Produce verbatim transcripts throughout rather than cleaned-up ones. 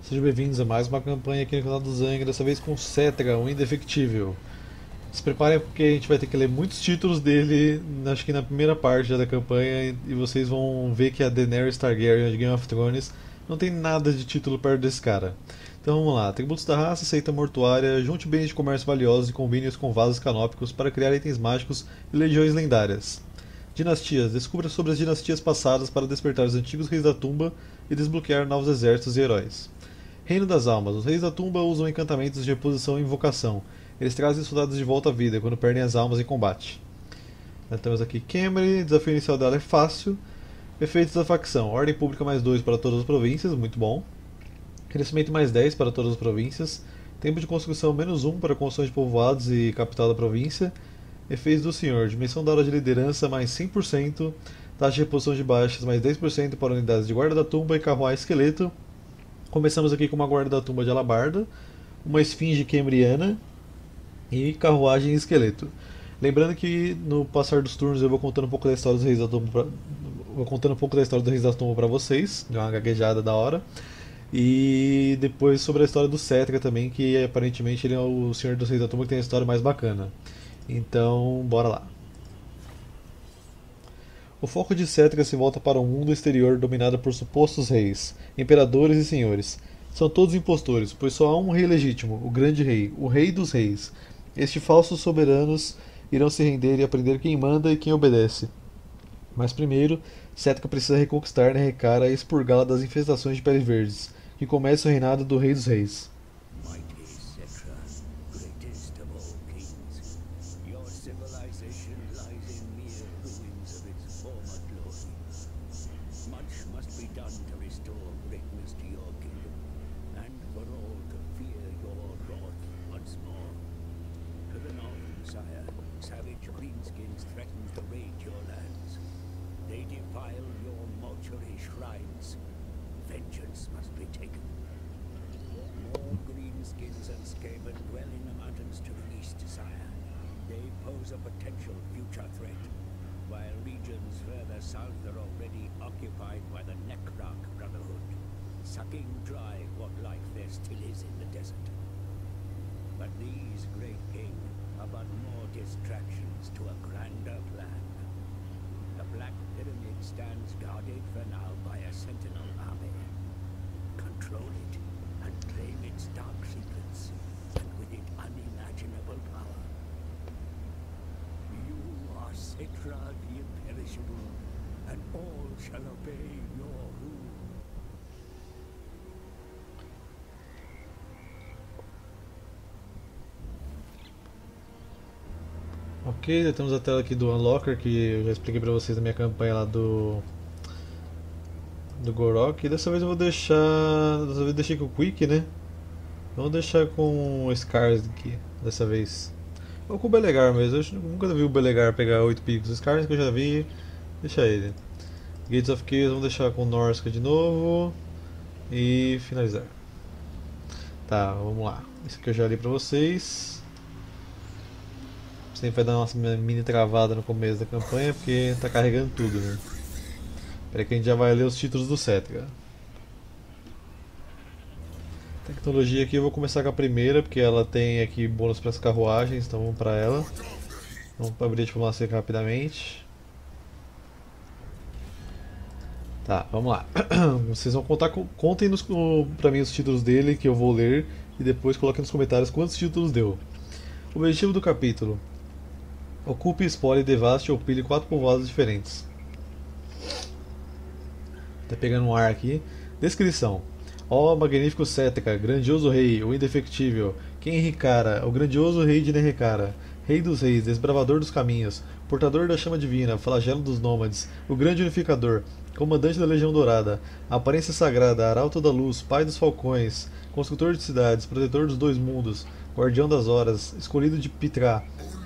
Sejam bem-vindos a mais uma campanha aqui no canal do Zang, dessa vez com Cetra, o Indefectível. Se preparem porque a gente vai ter que ler muitos títulos dele, acho que na primeira parte já da campanha, e vocês vão ver que a Daenerys Targaryen de Game of Thrones não tem nada de título perto desse cara. Então vamos lá, tributos da raça, seita mortuária, junte bens de comércio valiosos e combine-os com vasos canópicos para criar itens mágicos e legiões lendárias. Dinastias, descubra sobre as dinastias passadas para despertar os antigos reis da tumba e desbloquear novos exércitos e heróis. Reino das Almas. Os reis da tumba usam encantamentos de reposição e invocação. Eles trazem soldados de volta à vida quando perdem as almas em combate. Nós temos aqui Camry, desafio inicial dela é fácil. Efeitos da facção. Ordem pública mais dois para todas as províncias, muito bom. Crescimento mais dez para todas as províncias. Tempo de construção menos um para construção de povoados e capital da província. Efeitos do senhor. Dimensão da hora de liderança mais cem por cento. Taxa de reposição de baixas mais dez por cento para unidades de guarda da tumba e carruagem esqueleto. Começamos aqui com uma guarda da tumba de Alabarda, uma esfinge cambriana e carruagem e esqueleto. Lembrando que no passar dos turnos eu vou contando um pouco da história dos reis da tumba pra... vou contando um pouco da história dos reis da tumba para vocês, de uma gaguejada da hora. E depois sobre a história do Cetra também, que aparentemente ele é o senhor dos reis da tumba que tem a história mais bacana. Então, bora lá. O foco de Cetra se volta para um mundo exterior dominado por supostos reis, imperadores e senhores. São todos impostores, pois só há um rei legítimo, o grande rei, o rei dos reis. Estes falsos soberanos irão se render e aprender quem manda e quem obedece. Mas primeiro, Cetra precisa reconquistar Nerekara e expurgá-la das infestações de peles verdes, que começa o reinado do Rei dos Reis. Mighty Cetra, greatest of all kings, your civilization lies in mere ruins of its former glory. Much must be done to restore greatness to your kingdom, and for all to fear your wrath once more. To the north, sire, savage greenskins threaten to raid your lands. They defile your mortuary shrines. Vengeance must be taken. More greenskins and skaven dwell in the mountains to the east, sire. They pose a potential future threat, while regions further south are already occupied by the Necrarch Brotherhood, sucking dry what life there still is in the desert. But these, great king, are but more distractions to a grander plan. The Black Pyramid stands guarded for now by a sentinel army. Control it and claim its dark secrets, and with it unimaginable power. You are Cetra the Imperishable, and all shall obey your rule. Ok, já temos a tela aqui do Unlocker, que eu já expliquei pra vocês na minha campanha lá do do Gorok. E dessa vez eu vou deixar, dessa vez eu deixei com o Quick, né? Vamos deixar com o Scars aqui, dessa vez. Ou com o Belegar mesmo, eu nunca vi o Belegar pegar oito picos. O Scars que eu já vi, deixa ele. Gates of Chaos vamos deixar com o Norska de novo. E finalizar. Tá, vamos lá. Isso aqui eu já li pra vocês. Sempre vai dar uma mini travada no começo da campanha, porque tá carregando tudo, né? Espera que a gente já vai ler os títulos do Cetra. Tecnologia aqui eu vou começar com a primeira, porque ela tem aqui bônus para as carruagens, então vamos para ela. Vamos abrir a diplomacia rapidamente. Tá, vamos lá. Vocês vão contar, contem nos, pra mim os títulos dele, que eu vou ler, e depois coloquem nos comentários quantos títulos deu. O objetivo do capítulo: ocupe, espolhe, devaste ou pilhe quatro povoados diferentes. Tá pegando um ar aqui. Descrição: ó magnífico Cetra, grandioso rei, o indefectível, quem Ricara, o grandioso rei de Nerekara, rei dos reis, desbravador dos caminhos, portador da chama divina, flagelo dos nômades, o grande unificador, comandante da legião dourada, aparência sagrada, arauto da luz, pai dos falcões, construtor de cidades, protetor dos dois mundos, guardião das horas, escolhido de Pitra,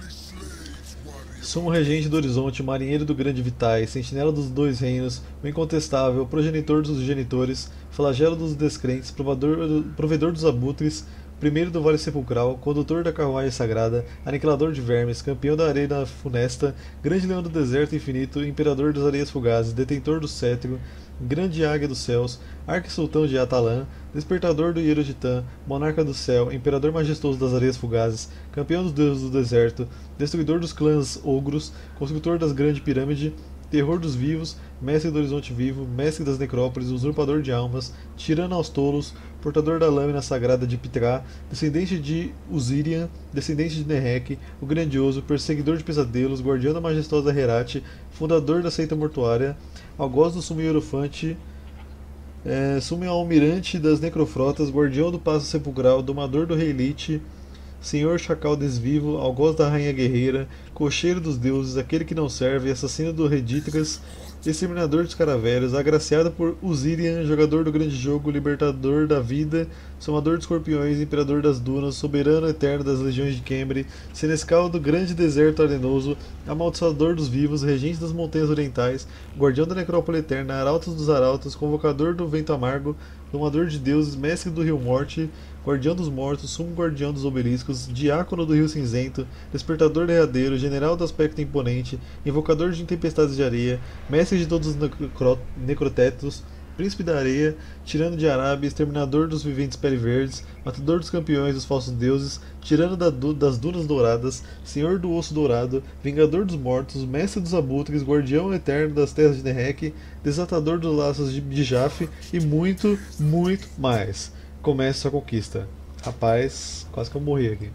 sumo regente do horizonte, marinheiro do grande Vitai, sentinela dos dois reinos, o incontestável, progenitor dos genitores, flagelo dos descrentes, provedor, provedor dos abutres, primeiro do vale sepulcral, condutor da carruagem sagrada, aniquilador de vermes, campeão da arena funesta, grande leão do deserto infinito, imperador das areias fugazes, detentor do cetro, Grande Águia dos Céus, Arquisultão de Atalã, Despertador do Hierro de Titã, Monarca do Céu, Imperador Majestoso das Areias Fugazes, Campeão dos Deuses do Deserto, Destruidor dos Clãs Ogros, Construtor das Grande Pirâmide, Terror dos Vivos, Mestre do Horizonte Vivo, Mestre das Necrópolis, Usurpador de Almas, Tirano aos Tolos, Portador da Lâmina Sagrada de Pitra, Descendente de Usirian, Descendente de Nerek, o Grandioso, Perseguidor de Pesadelos, Guardião da Majestosa Herat, Fundador da Seita Mortuária, Algoz do Sumo Hierofante, é, Sumo Almirante das Necrofrotas, Guardião do Passo Sepulcral, Domador do Rei Lich, Senhor Chacal Desvivo, Algoz da Rainha Guerreira, Cocheiro dos Deuses, Aquele que não serve, Assassino do Reditras, Exterminador dos Caravelhos, Agraciado por Usirian, Jogador do Grande Jogo, Libertador da Vida, Somador de Escorpiões, Imperador das Dunas, Soberano Eterno das Legiões de Kembre, Senescal do Grande Deserto Arenoso, Amaldiçoador dos Vivos, Regente das Montanhas Orientais, Guardião da Necrópole Eterna, Arautos dos Arautos, Convocador do Vento Amargo, Domador de Deuses, Mestre do Rio Morte, Guardião dos Mortos, Sumo Guardião dos Obeliscos, Diácono do Rio Cinzento, Despertador Derradeiro, General do Aspecto Imponente, Invocador de Tempestades de Areia, Mestre de todos os necro necrotetos, Príncipe da Areia, Tirano de Arábia, Exterminador dos Viventes Periverdes, Matador dos Campeões dos Falsos Deuses, Tirano da du das Dunas Douradas, Senhor do Osso Dourado, Vingador dos Mortos, Mestre dos Abutres, Guardião Eterno das Terras de Nerek, Desatador dos Laços de, de Jaf e muito, muito mais. Comece sua conquista. Rapaz, quase que eu morri aqui.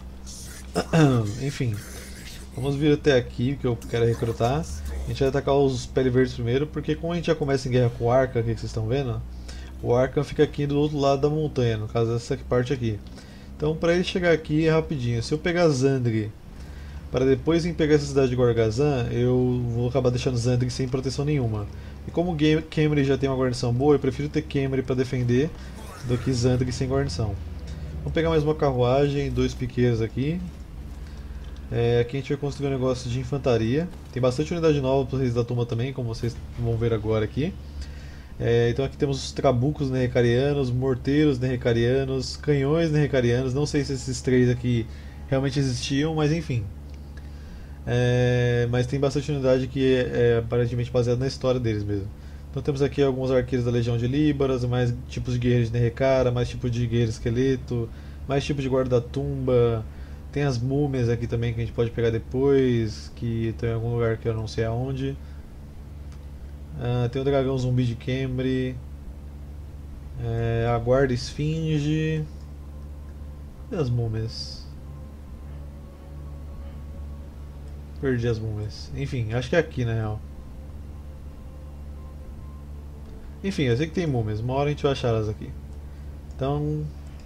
Enfim, vamos vir até aqui, que eu quero recrutar. A gente vai atacar os Pele Verdes primeiro, porque como a gente já começa em guerra com o Arkham, que vocês estão vendo, o Arkham fica aqui do outro lado da montanha, no caso dessa parte aqui. Então para ele chegar aqui é rapidinho. Se eu pegar Zandri para depois vir pegar essa cidade de Gorgazan, eu vou acabar deixando Zandri sem proteção nenhuma. E como Kemri já tem uma guarnição boa, eu prefiro ter Kemri para defender do que Zandri sem guarnição. Vamos pegar mais uma carruagem, dois piqueiros aqui. É, aqui a gente vai construir um negócio de infantaria. Tem bastante unidade nova para os Reis da Tumba também, como vocês vão ver agora aqui. É, então aqui temos os trabucos nerrecarianos, morteiros nerrecarianos, canhões nerrecarianos. Não sei se esses três aqui realmente existiam, mas enfim. É, mas tem bastante unidade que é, é aparentemente baseada na história deles mesmo. Então temos aqui alguns arqueiros da Legião de Líbaras, mais tipos de guerreiros de Nerrecara, mais tipos de guerreiro esqueleto, mais tipos de guarda da tumba. Tem as múmias aqui também que a gente pode pegar depois, que estão em algum lugar que eu não sei aonde. Ah, tem o dragão zumbi de Kemri, é, a guarda esfinge e as múmias. Perdi as múmias. Enfim, acho que é aqui na real. Enfim, eu sei que tem múmias, uma hora a gente vai achar elas aqui. Então,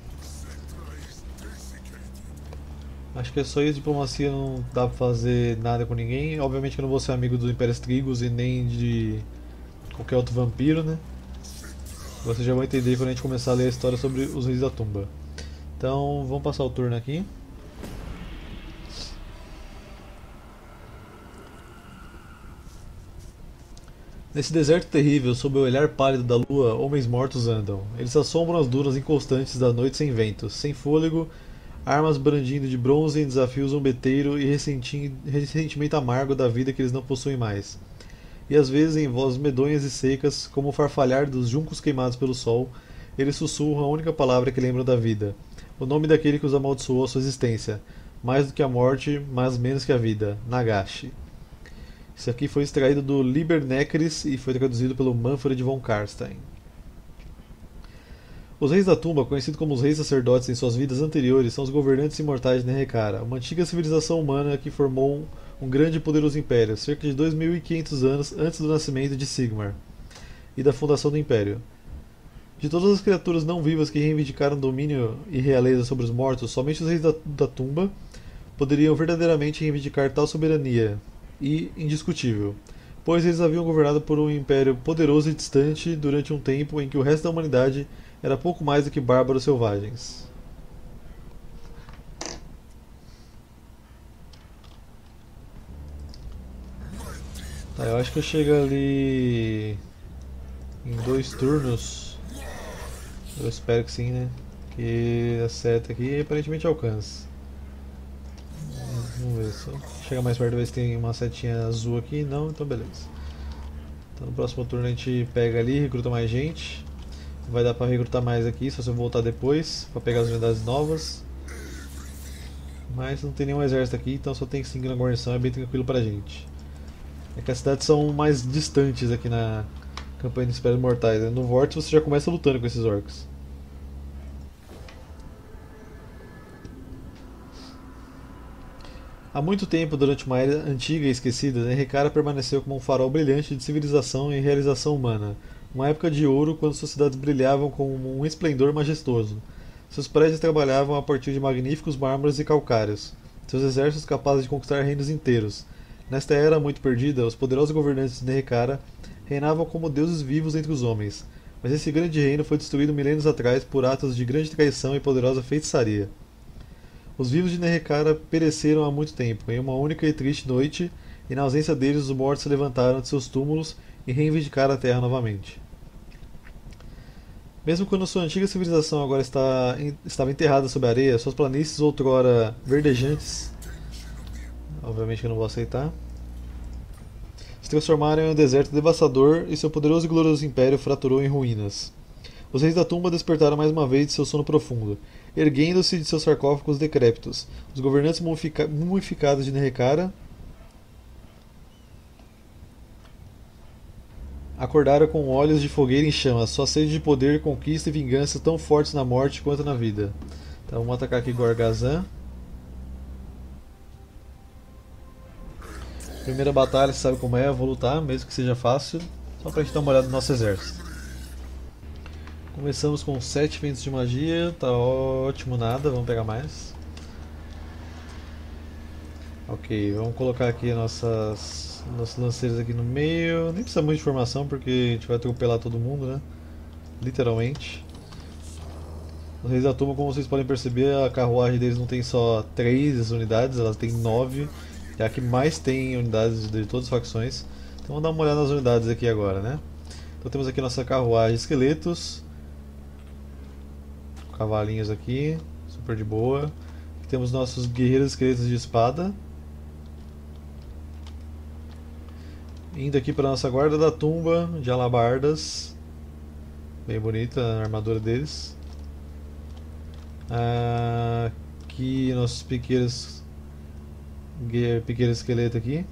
acho que é só isso. Diplomacia não dá pra fazer nada com ninguém. Obviamente que eu não vou ser amigo do Império Trigos e nem de qualquer outro vampiro, né? Vocês já vão entender quando a gente começar a ler a história sobre os Reis da Tumba. Então, vamos passar o turno aqui. Nesse deserto terrível, sob o olhar pálido da lua, homens mortos andam. Eles assombram as dunas inconstantes da noite sem ventos, sem fôlego, armas brandindo de bronze em desafio zombeteiro e ressentimento amargo da vida que eles não possuem mais. E às vezes, em vozes medonhas e secas, como o farfalhar dos juncos queimados pelo sol, eles sussurram a única palavra que lembram da vida, o nome daquele que os amaldiçoou a sua existência, mais do que a morte, mas menos que a vida, Nagashi. Isso aqui foi extraído do Liber Necris e foi traduzido pelo Manfred von Karstein. Os Reis da Tumba, conhecidos como os Reis Sacerdotes em suas vidas anteriores, são os governantes imortais de Nerrekara, uma antiga civilização humana que formou um, um grande e poderoso império, cerca de dois mil e quinhentos anos antes do nascimento de Sigmar e da fundação do Império. De todas as criaturas não vivas que reivindicaram domínio e realeza sobre os mortos, somente os Reis da, da Tumba poderiam verdadeiramente reivindicar tal soberania e indiscutível, pois eles haviam governado por um império poderoso e distante durante um tempo em que o resto da humanidade era pouco mais do que bárbaros selvagens. Tá, eu acho que eu chego ali em dois turnos. Eu espero que sim, né? Que a seta aqui aparentemente alcança. Vamos ver só. Chega mais perto, ver se tem uma setinha azul aqui. Não, então beleza. Então no próximo turno a gente pega ali, recruta mais gente. Vai dar pra recrutar mais aqui, só se eu voltar depois, pra pegar as unidades novas. Mas não tem nenhum exército aqui, então só tem cinco na guarnição, é bem tranquilo pra gente. É que as cidades são mais distantes aqui na campanha dos Espéros Mortais, né? No Vortex você já começa lutando com esses orcs. Há muito tempo, durante uma era antiga e esquecida, Nerekara permaneceu como um farol brilhante de civilização e realização humana. Uma época de ouro quando suas cidades brilhavam com um esplendor majestoso. Seus prédios trabalhavam a partir de magníficos mármores e calcários. Seus exércitos capazes de conquistar reinos inteiros. Nesta era muito perdida, os poderosos governantes de Nerekara reinavam como deuses vivos entre os homens. Mas esse grande reino foi destruído milênios atrás por atos de grande traição e poderosa feitiçaria. Os vivos de Nerekara pereceram há muito tempo, em uma única e triste noite, e na ausência deles os mortos se levantaram de seus túmulos e reivindicaram a terra novamente. Mesmo quando sua antiga civilização agora está, estava enterrada sob a areia, suas planícies outrora verdejantes, obviamente que eu não vou aceitar, se transformaram em um deserto devastador e seu poderoso e glorioso império fraturou em ruínas. Os reis da tumba despertaram mais uma vez de seu sono profundo, erguendo-se de seus sarcófagos decrépitos. Os governantes mumifica mumificados de Nerekara acordaram com olhos de fogueira em chamas, sua sede de poder, conquista e vingança tão fortes na morte quanto na vida. Então vamos atacar aqui Gorgazan. Primeira batalha, você sabe como é, eu vou lutar, mesmo que seja fácil, só pra gente dar uma olhada no nosso exército. Começamos com sete ventos de magia, tá ótimo nada, vamos pegar mais. Ok, vamos colocar aqui nossas, nossos lanceiros aqui no meio, nem precisa muito de informação porque a gente vai atropelar todo mundo, né? Literalmente. Os reis da tumba, como vocês podem perceber, a carruagem deles não tem só três unidades, elas tem nove. É a que mais tem unidades de todas as facções. Então vamos dar uma olhada nas unidades aqui agora, né? Então temos aqui nossa carruagem esqueletos. Cavalinhos aqui, super de boa. Aqui temos nossos guerreiros esqueletos de espada. Indo aqui para nossa guarda da tumba de alabardas. Bem bonita a armadura deles. Aqui nossos piqueiros, piqueiro esqueleto aqui.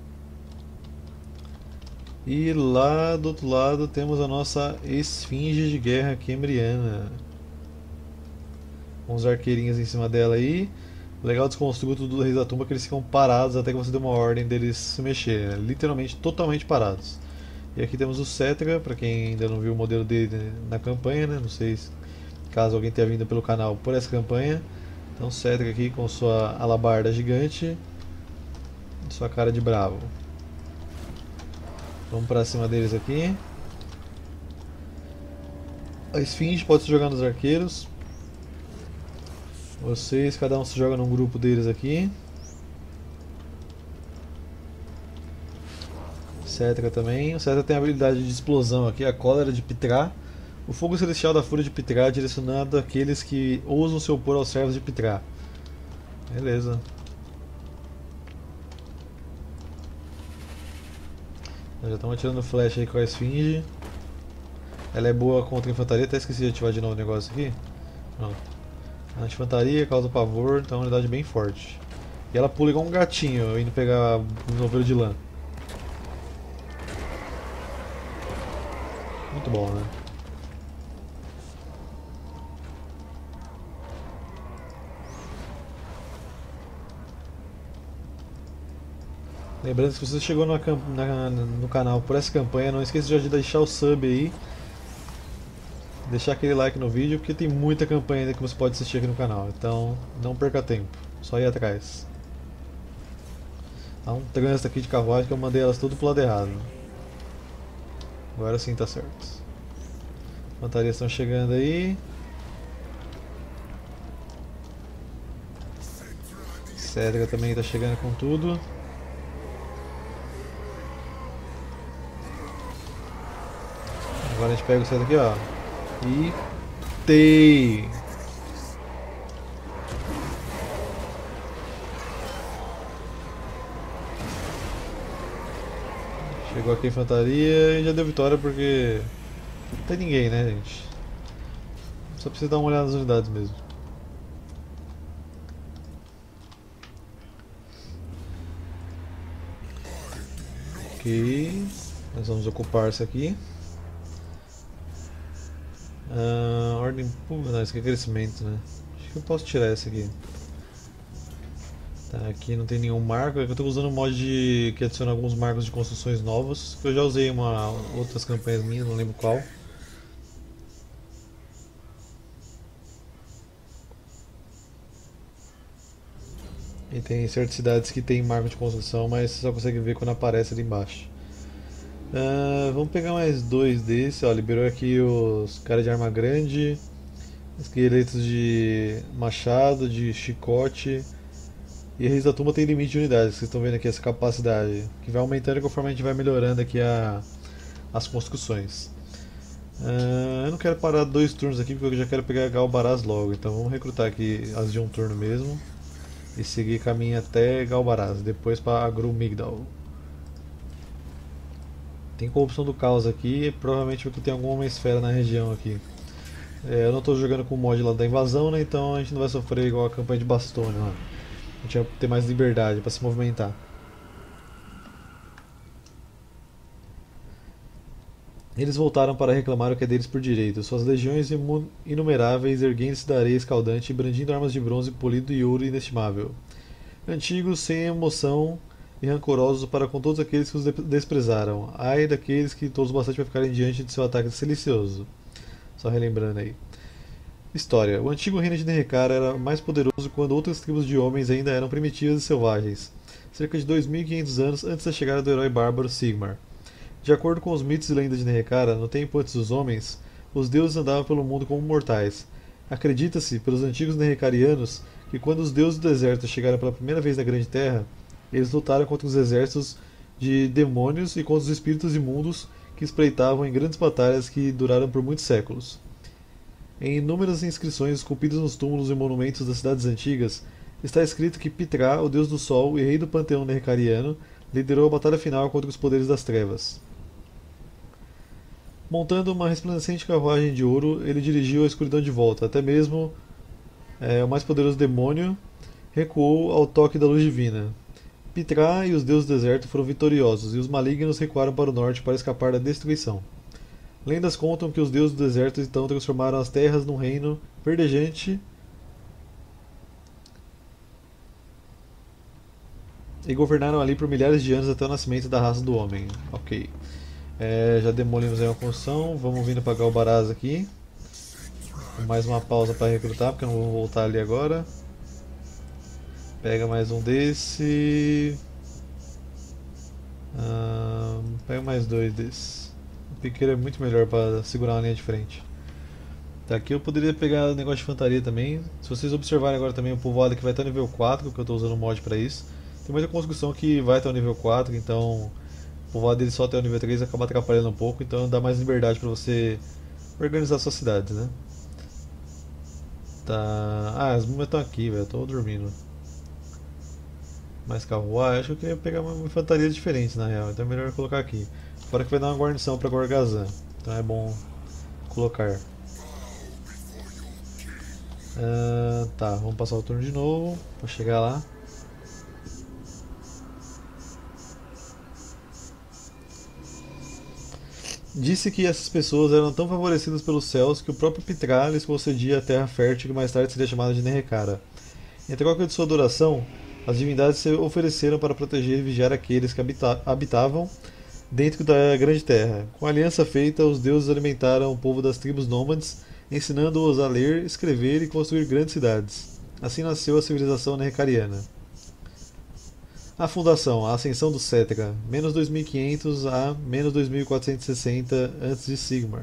E lá do outro lado temos a nossa esfinge de guerra quembriana. Com os arqueirinhos em cima dela aí. O legal dos construtos do Reis da Tumba é que eles ficam parados até que você dê uma ordem deles se mexer, né? Literalmente totalmente parados. E aqui temos o Cetra, para quem ainda não viu o modelo dele na campanha, né? Não sei se, caso alguém tenha vindo pelo canal por essa campanha. Então Cetra aqui com sua alabarda gigante e sua cara de bravo. Vamos para cima deles aqui. A esfinge pode se jogar nos arqueiros. Vocês, cada um se joga num grupo deles aqui. Cetra também. O Cetra tem a habilidade de explosão aqui, a cólera de Pithra. O fogo celestial da fúria de Pithra, direcionado àqueles que ousam se opor aos servos de Pithra. Beleza. Já estamos atirando flecha aí com a esfinge. Ela é boa contra a infantaria, até esqueci de ativar de novo o negócio aqui. Não. Anti-infantaria, causa pavor, então é uma unidade bem forte. E ela pula igual um gatinho, indo pegar um novelo de lã. Muito bom, né? Lembrando que se você chegou na, na, no canal por essa campanha, não esqueça de deixar o sub aí. Deixar aquele like no vídeo, porque tem muita campanha ainda que você pode assistir aqui no canal. Então não perca tempo, só ir atrás. Há um trânsito aqui de carruagem que eu mandei elas tudo pro lado errado. Agora sim tá certo. Infantarias estão chegando aí. Cedra também está chegando com tudo. Agora a gente pega o Cedra aqui, ó. E tei. Pegou aqui a infantaria e já deu vitória porque não tem ninguém, né, gente? Só precisa dar uma olhada nas unidades mesmo. Ok, nós vamos ocupar isso aqui. Uh, ordem pública, não, isso aqui é crescimento, né? Acho que eu posso tirar esse aqui. Tá, aqui não tem nenhum marco, é que eu estou usando um mod de, que adiciona alguns marcos de construções novos, que eu já usei em uma, outras campanhas minhas, não lembro qual. E tem certas cidades que tem marco de construção, mas você só consegue ver quando aparece ali embaixo. Uh, vamos pegar mais dois desses, ó, liberou aqui os caras de arma grande, esqueletos de machado, de chicote. E a Reis da Tumba tem limite de unidades, vocês estão vendo aqui essa capacidade, que vai aumentando conforme a gente vai melhorando aqui a, as construções. Uh, eu não quero parar dois turnos aqui porque eu já quero pegar Galbaraz logo, então vamos recrutar aqui as de um turno mesmo. E seguir caminho até Galbaraz, depois para Agru Migdal. Tem corrupção do caos aqui e provavelmente porque tem alguma esfera na região aqui. É, eu não estou jogando com o mod lá da invasão, né, então a gente não vai sofrer igual a campanha de Bastone lá. A gente vai ter mais liberdade para se movimentar. Eles voltaram para reclamar o que é deles por direito, suas legiões inumeráveis erguendo-se da areia escaldante e brandindo armas de bronze polido e ouro inestimável. Antigos, sem emoção e rancorosos para com todos aqueles que os desprezaram. Ai daqueles que todos bastante para ficarem diante de seu ataque silencioso. Só relembrando aí. História. O antigo reino de Nerrekar era mais poderoso quando outras tribos de homens ainda eram primitivas e selvagens, cerca de dois mil e quinhentos anos antes da chegada do herói bárbaro Sigmar. De acordo com os mitos e lendas de Nerrekara, no tempo antes dos homens, os deuses andavam pelo mundo como mortais. Acredita-se, pelos antigos Nerrekarianos, que quando os deuses do deserto chegaram pela primeira vez na Grande Terra, eles lutaram contra os exércitos de demônios e contra os espíritos imundos que espreitavam em grandes batalhas que duraram por muitos séculos. Em inúmeras inscrições esculpidas nos túmulos e monumentos das cidades antigas, está escrito que Pitra, o deus do sol e rei do panteão Nerrekariano, liderou a batalha final contra os poderes das trevas. Montando uma resplandecente carruagem de ouro, ele dirigiu a escuridão de volta, até mesmo é, o mais poderoso demônio recuou ao toque da luz divina. Pitra e os deuses do deserto foram vitoriosos, e os malignos recuaram para o norte para escapar da destruição. Lendas contam que os deuses do deserto então transformaram as terras num reino verdejante e governaram ali por milhares de anos até o nascimento da raça do homem. Ok. É, já demolimos aí uma construção, vamos vindo para Galbaraz aqui. Mais uma pausa para recrutar, porque eu não vou voltar ali agora. Pega mais um desse. Ah, pega mais dois desses. O piqueiro é muito melhor para segurar uma linha de frente. Tá, aqui eu poderia pegar o negócio de infantaria também. Se vocês observarem agora também o povoado que vai estar nível quatro, porque eu estou usando o mod para isso. Tem muita construção que vai até o nível quatro, então o povoado dele só até o nível três acaba atrapalhando um pouco, então dá mais liberdade para você organizar suas cidades, né? Tá. Ah, as múmias estão aqui, velho, eu tô dormindo. Mais carruagem, acho que eu queria pegar uma infantaria diferente na real, então é melhor colocar aqui. Fora que vai dar uma guarnição para Gorgazan, então é bom colocar. Ah, tá, vamos passar o turno de novo para chegar lá. Disse que essas pessoas eram tão favorecidas pelos céus que o próprio Pitra lhes concedia a terra fértil que mais tarde seria chamada de Nerrekara. Em troca de sua adoração, as divindades se ofereceram para proteger e vigiar aqueles que habita habitavam dentro da Grande Terra. Com a aliança feita, os deuses alimentaram o povo das tribos nômades, ensinando-os a ler, escrever e construir grandes cidades. Assim nasceu a civilização nerrekariana. A fundação, a ascensão do Cetra, menos dois mil e quinhentos a menos dois mil quatrocentos e sessenta antes de Sigmar.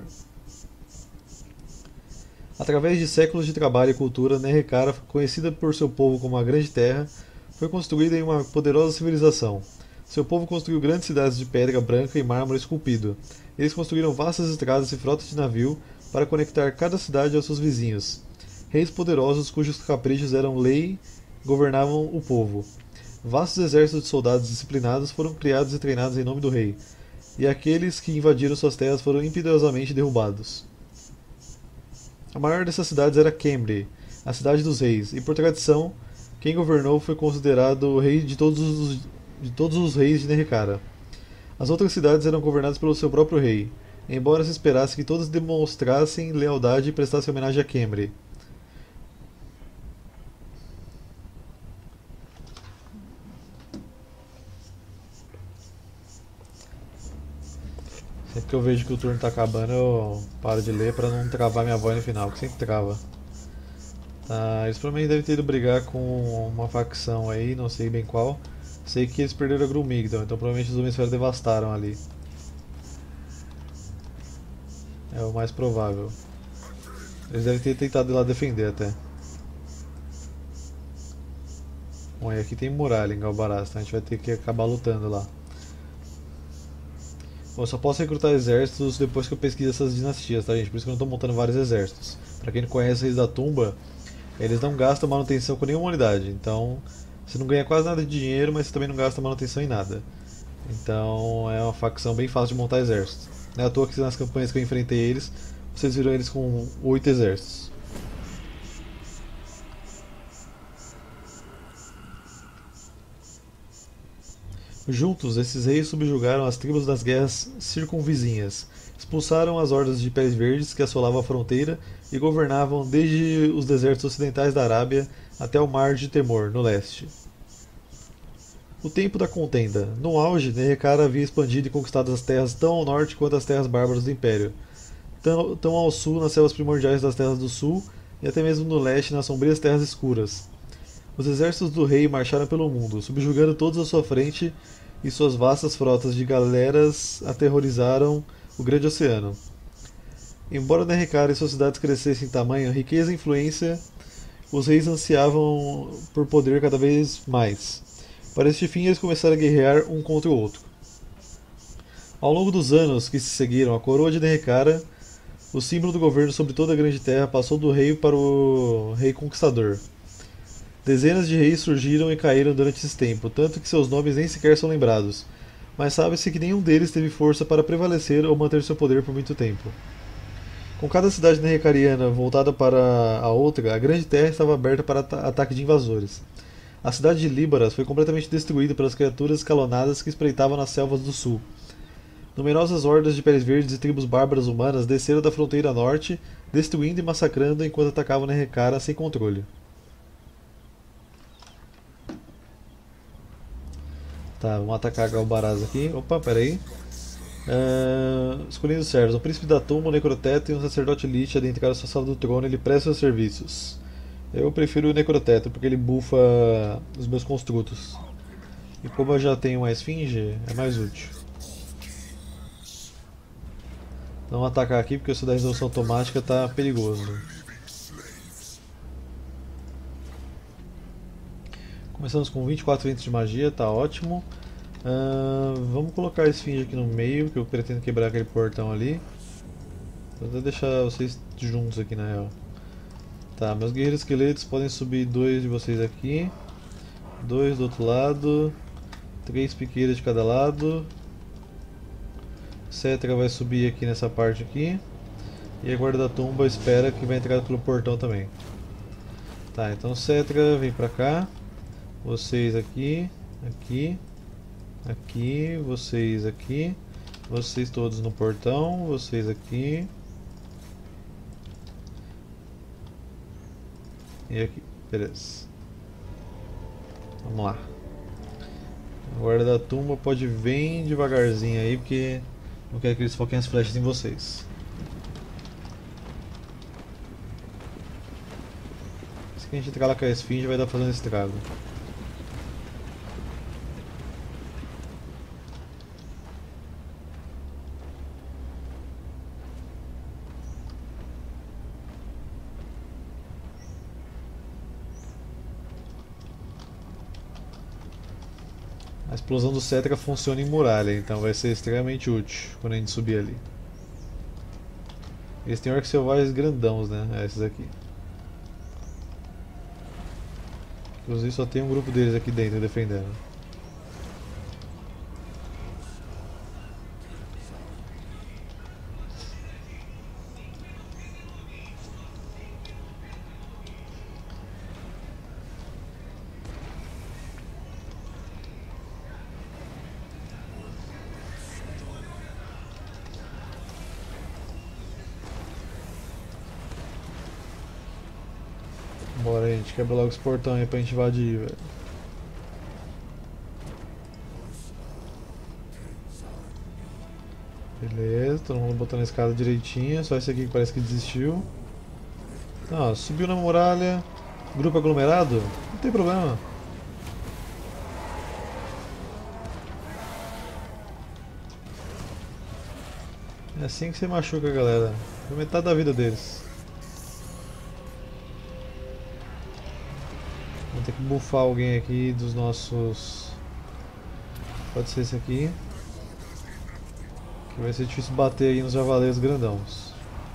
Através de séculos de trabalho e cultura, Nerrekara, conhecida por seu povo como a Grande Terra, foi construída em uma poderosa civilização. Seu povo construiu grandes cidades de pedra branca e mármore esculpido. Eles construíram vastas estradas e frotas de navio para conectar cada cidade aos seus vizinhos. Reis poderosos cujos caprichos eram lei governavam o povo. Vastos exércitos de soldados disciplinados foram criados e treinados em nome do rei. e aqueles que invadiram suas terras foram impiedosamente derrubados. A maior dessas cidades era Cambrai, a cidade dos reis, e por tradição, quem governou foi considerado o rei de todos os, de todos os reis de Nerricara. As outras cidades eram governadas pelo seu próprio rei, embora se esperasse que todas demonstrassem lealdade e prestassem homenagem a Cambrai. Sempre que eu vejo que o turno tá acabando, eu paro de ler pra não travar minha voz no final, que sempre trava. Tá, eles provavelmente devem ter ido brigar com uma facção aí, não sei bem qual. Sei que eles perderam a Grumigdon, então provavelmente os Homens-Ferro devastaram ali. É o mais provável. Eles devem ter tentado ir lá defender até. Bom, e aqui tem muralha em Galbaraz, então a gente vai ter que acabar lutando lá. Bom, eu só posso recrutar exércitos depois que eu pesquiso essas dinastias, tá, gente? Por isso que eu não estou montando vários exércitos. Pra quem não conhece os Reis da Tumba, eles não gastam manutenção com nenhuma unidade. Então, você não ganha quase nada de dinheiro, mas você também não gasta manutenção em nada. Então, é uma facção bem fácil de montar exército. Não é à toa que nas campanhas que eu enfrentei eles, vocês viram eles com oito exércitos. Juntos, esses reis subjugaram as tribos das guerras circunvizinhas, expulsaram as hordas de Peles Verdes que assolavam a fronteira e governavam desde os desertos ocidentais da Arábia até o Mar de Temor, no leste. O tempo da contenda. No auge, Nerricara havia expandido e conquistado as terras tão ao norte quanto as terras bárbaras do Império, tão, tão ao sul nas selvas primordiais das terras do sul e até mesmo no leste nas sombrias terras escuras. Os exércitos do rei marcharam pelo mundo, subjugando todos à sua frente, e suas vastas frotas de galeras aterrorizaram o grande oceano. Embora Nerricara e suas cidades crescessem em tamanho, riqueza e influência, os reis ansiavam por poder cada vez mais. Para este fim, eles começaram a guerrear um contra o outro. Ao longo dos anos que se seguiram, a coroa de Nerricara, o símbolo do governo sobre toda a Grande Terra, passou do rei para o rei conquistador. Dezenas de reis surgiram e caíram durante esse tempo, tanto que seus nomes nem sequer são lembrados, mas sabe-se que nenhum deles teve força para prevalecer ou manter seu poder por muito tempo. Com cada cidade nerricariana voltada para a outra, a Grande Terra estava aberta para ata ataque de invasores. A cidade de Líbaras foi completamente destruída pelas criaturas escalonadas que espreitavam nas selvas do sul. Numerosas hordas de peles verdes e tribos bárbaras humanas desceram da fronteira norte, destruindo e massacrando enquanto atacavam Nerricara sem controle. Tá, vamos atacar Galbaraz aqui. Opa, peraí. Uh, escolhendo os servos. Um príncipe da tumba, um necroteto e um sacerdote elite adentraram sua sala do trono e ele presta seus serviços. Eu prefiro o necroteto porque ele bufa os meus construtos. E como eu já tenho uma esfinge, é mais útil. Vamos atacar aqui porque isso da resolução automática tá perigoso. Começamos com vinte e quatro ventos de magia, tá ótimo. Uh, vamos colocar a esfinge aqui no meio, que eu pretendo quebrar aquele portão ali. Vou até deixar vocês juntos aqui na real. Tá, meus guerreiros esqueletos podem subir dois de vocês aqui. Dois do outro lado. Três piqueiras de cada lado. Cetra vai subir aqui nessa parte aqui. E a guarda da tumba espera que vai entrar pelo portão também. Tá, então Cetra vem pra cá. Vocês aqui, aqui, aqui, vocês aqui, vocês todos no portão, vocês aqui e aqui, beleza. Vamos lá. A guarda da tumba pode vir bem devagarzinho aí, porque não quero que eles foquem as flechas em vocês. Se a gente entrar lá com a esfinge vai dar fazendo estrago. A explosão do Cetra funciona em muralha, então vai ser extremamente útil quando a gente subir ali. Eles têm orcs selvagens grandãos, né? É, esses aqui. Inclusive só tem um grupo deles aqui dentro defendendo. Bora, gente, quebra logo esse portão aí pra gente invadir, velho. Beleza, todo mundo botando a escada direitinho, só esse aqui que parece que desistiu. Tá, ó, subiu na muralha, grupo aglomerado, não tem problema. É assim que você machuca a galera, foi metade da vida deles. Vamos ter que buffar alguém aqui dos nossos... Pode ser esse aqui. Que vai ser difícil bater aí nos javaleiros grandãos.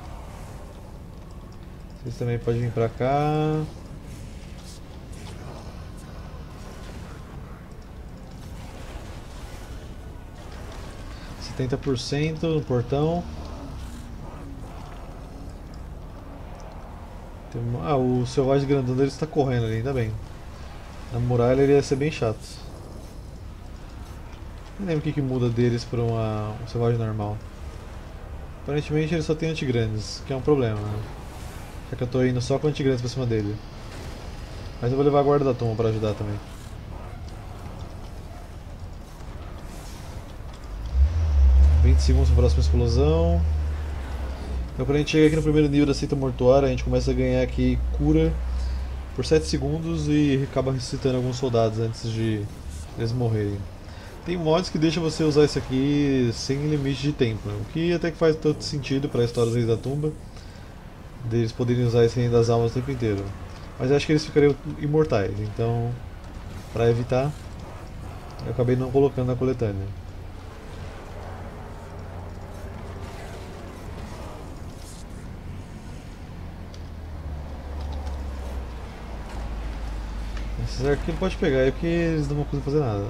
Vocês também podem vir pra cá. setenta por cento no portão. Tem uma... Ah, o selvagem grandão dele está correndo ali, ainda bem. Na muralha ele ia ser bem chato. Não lembro o que, que muda deles para uma... um selvagem normal. Aparentemente ele só tem antigrandes, que é um problema, né? Já que eu tô indo só com antigrandes pra cima dele. Mas eu vou levar a guarda da tumba para ajudar também. vinte segundos para a próxima explosão. Então quando a gente chega aqui no primeiro nível da seita mortuária, a gente começa a ganhar aqui cura por sete segundos e acaba ressuscitando alguns soldados antes de eles morrerem. Tem mods que deixam você usar isso aqui sem limite de tempo, né? O que até que faz todo sentido para a história dos Reis da Tumba, deles poderem usar esse Reino das Almas o tempo inteiro. Mas eu acho que eles ficariam imortais, então para evitar, eu acabei não colocando na coletânea. Esses arqueiros pode pegar aí porque eles não vão conseguir fazer nada.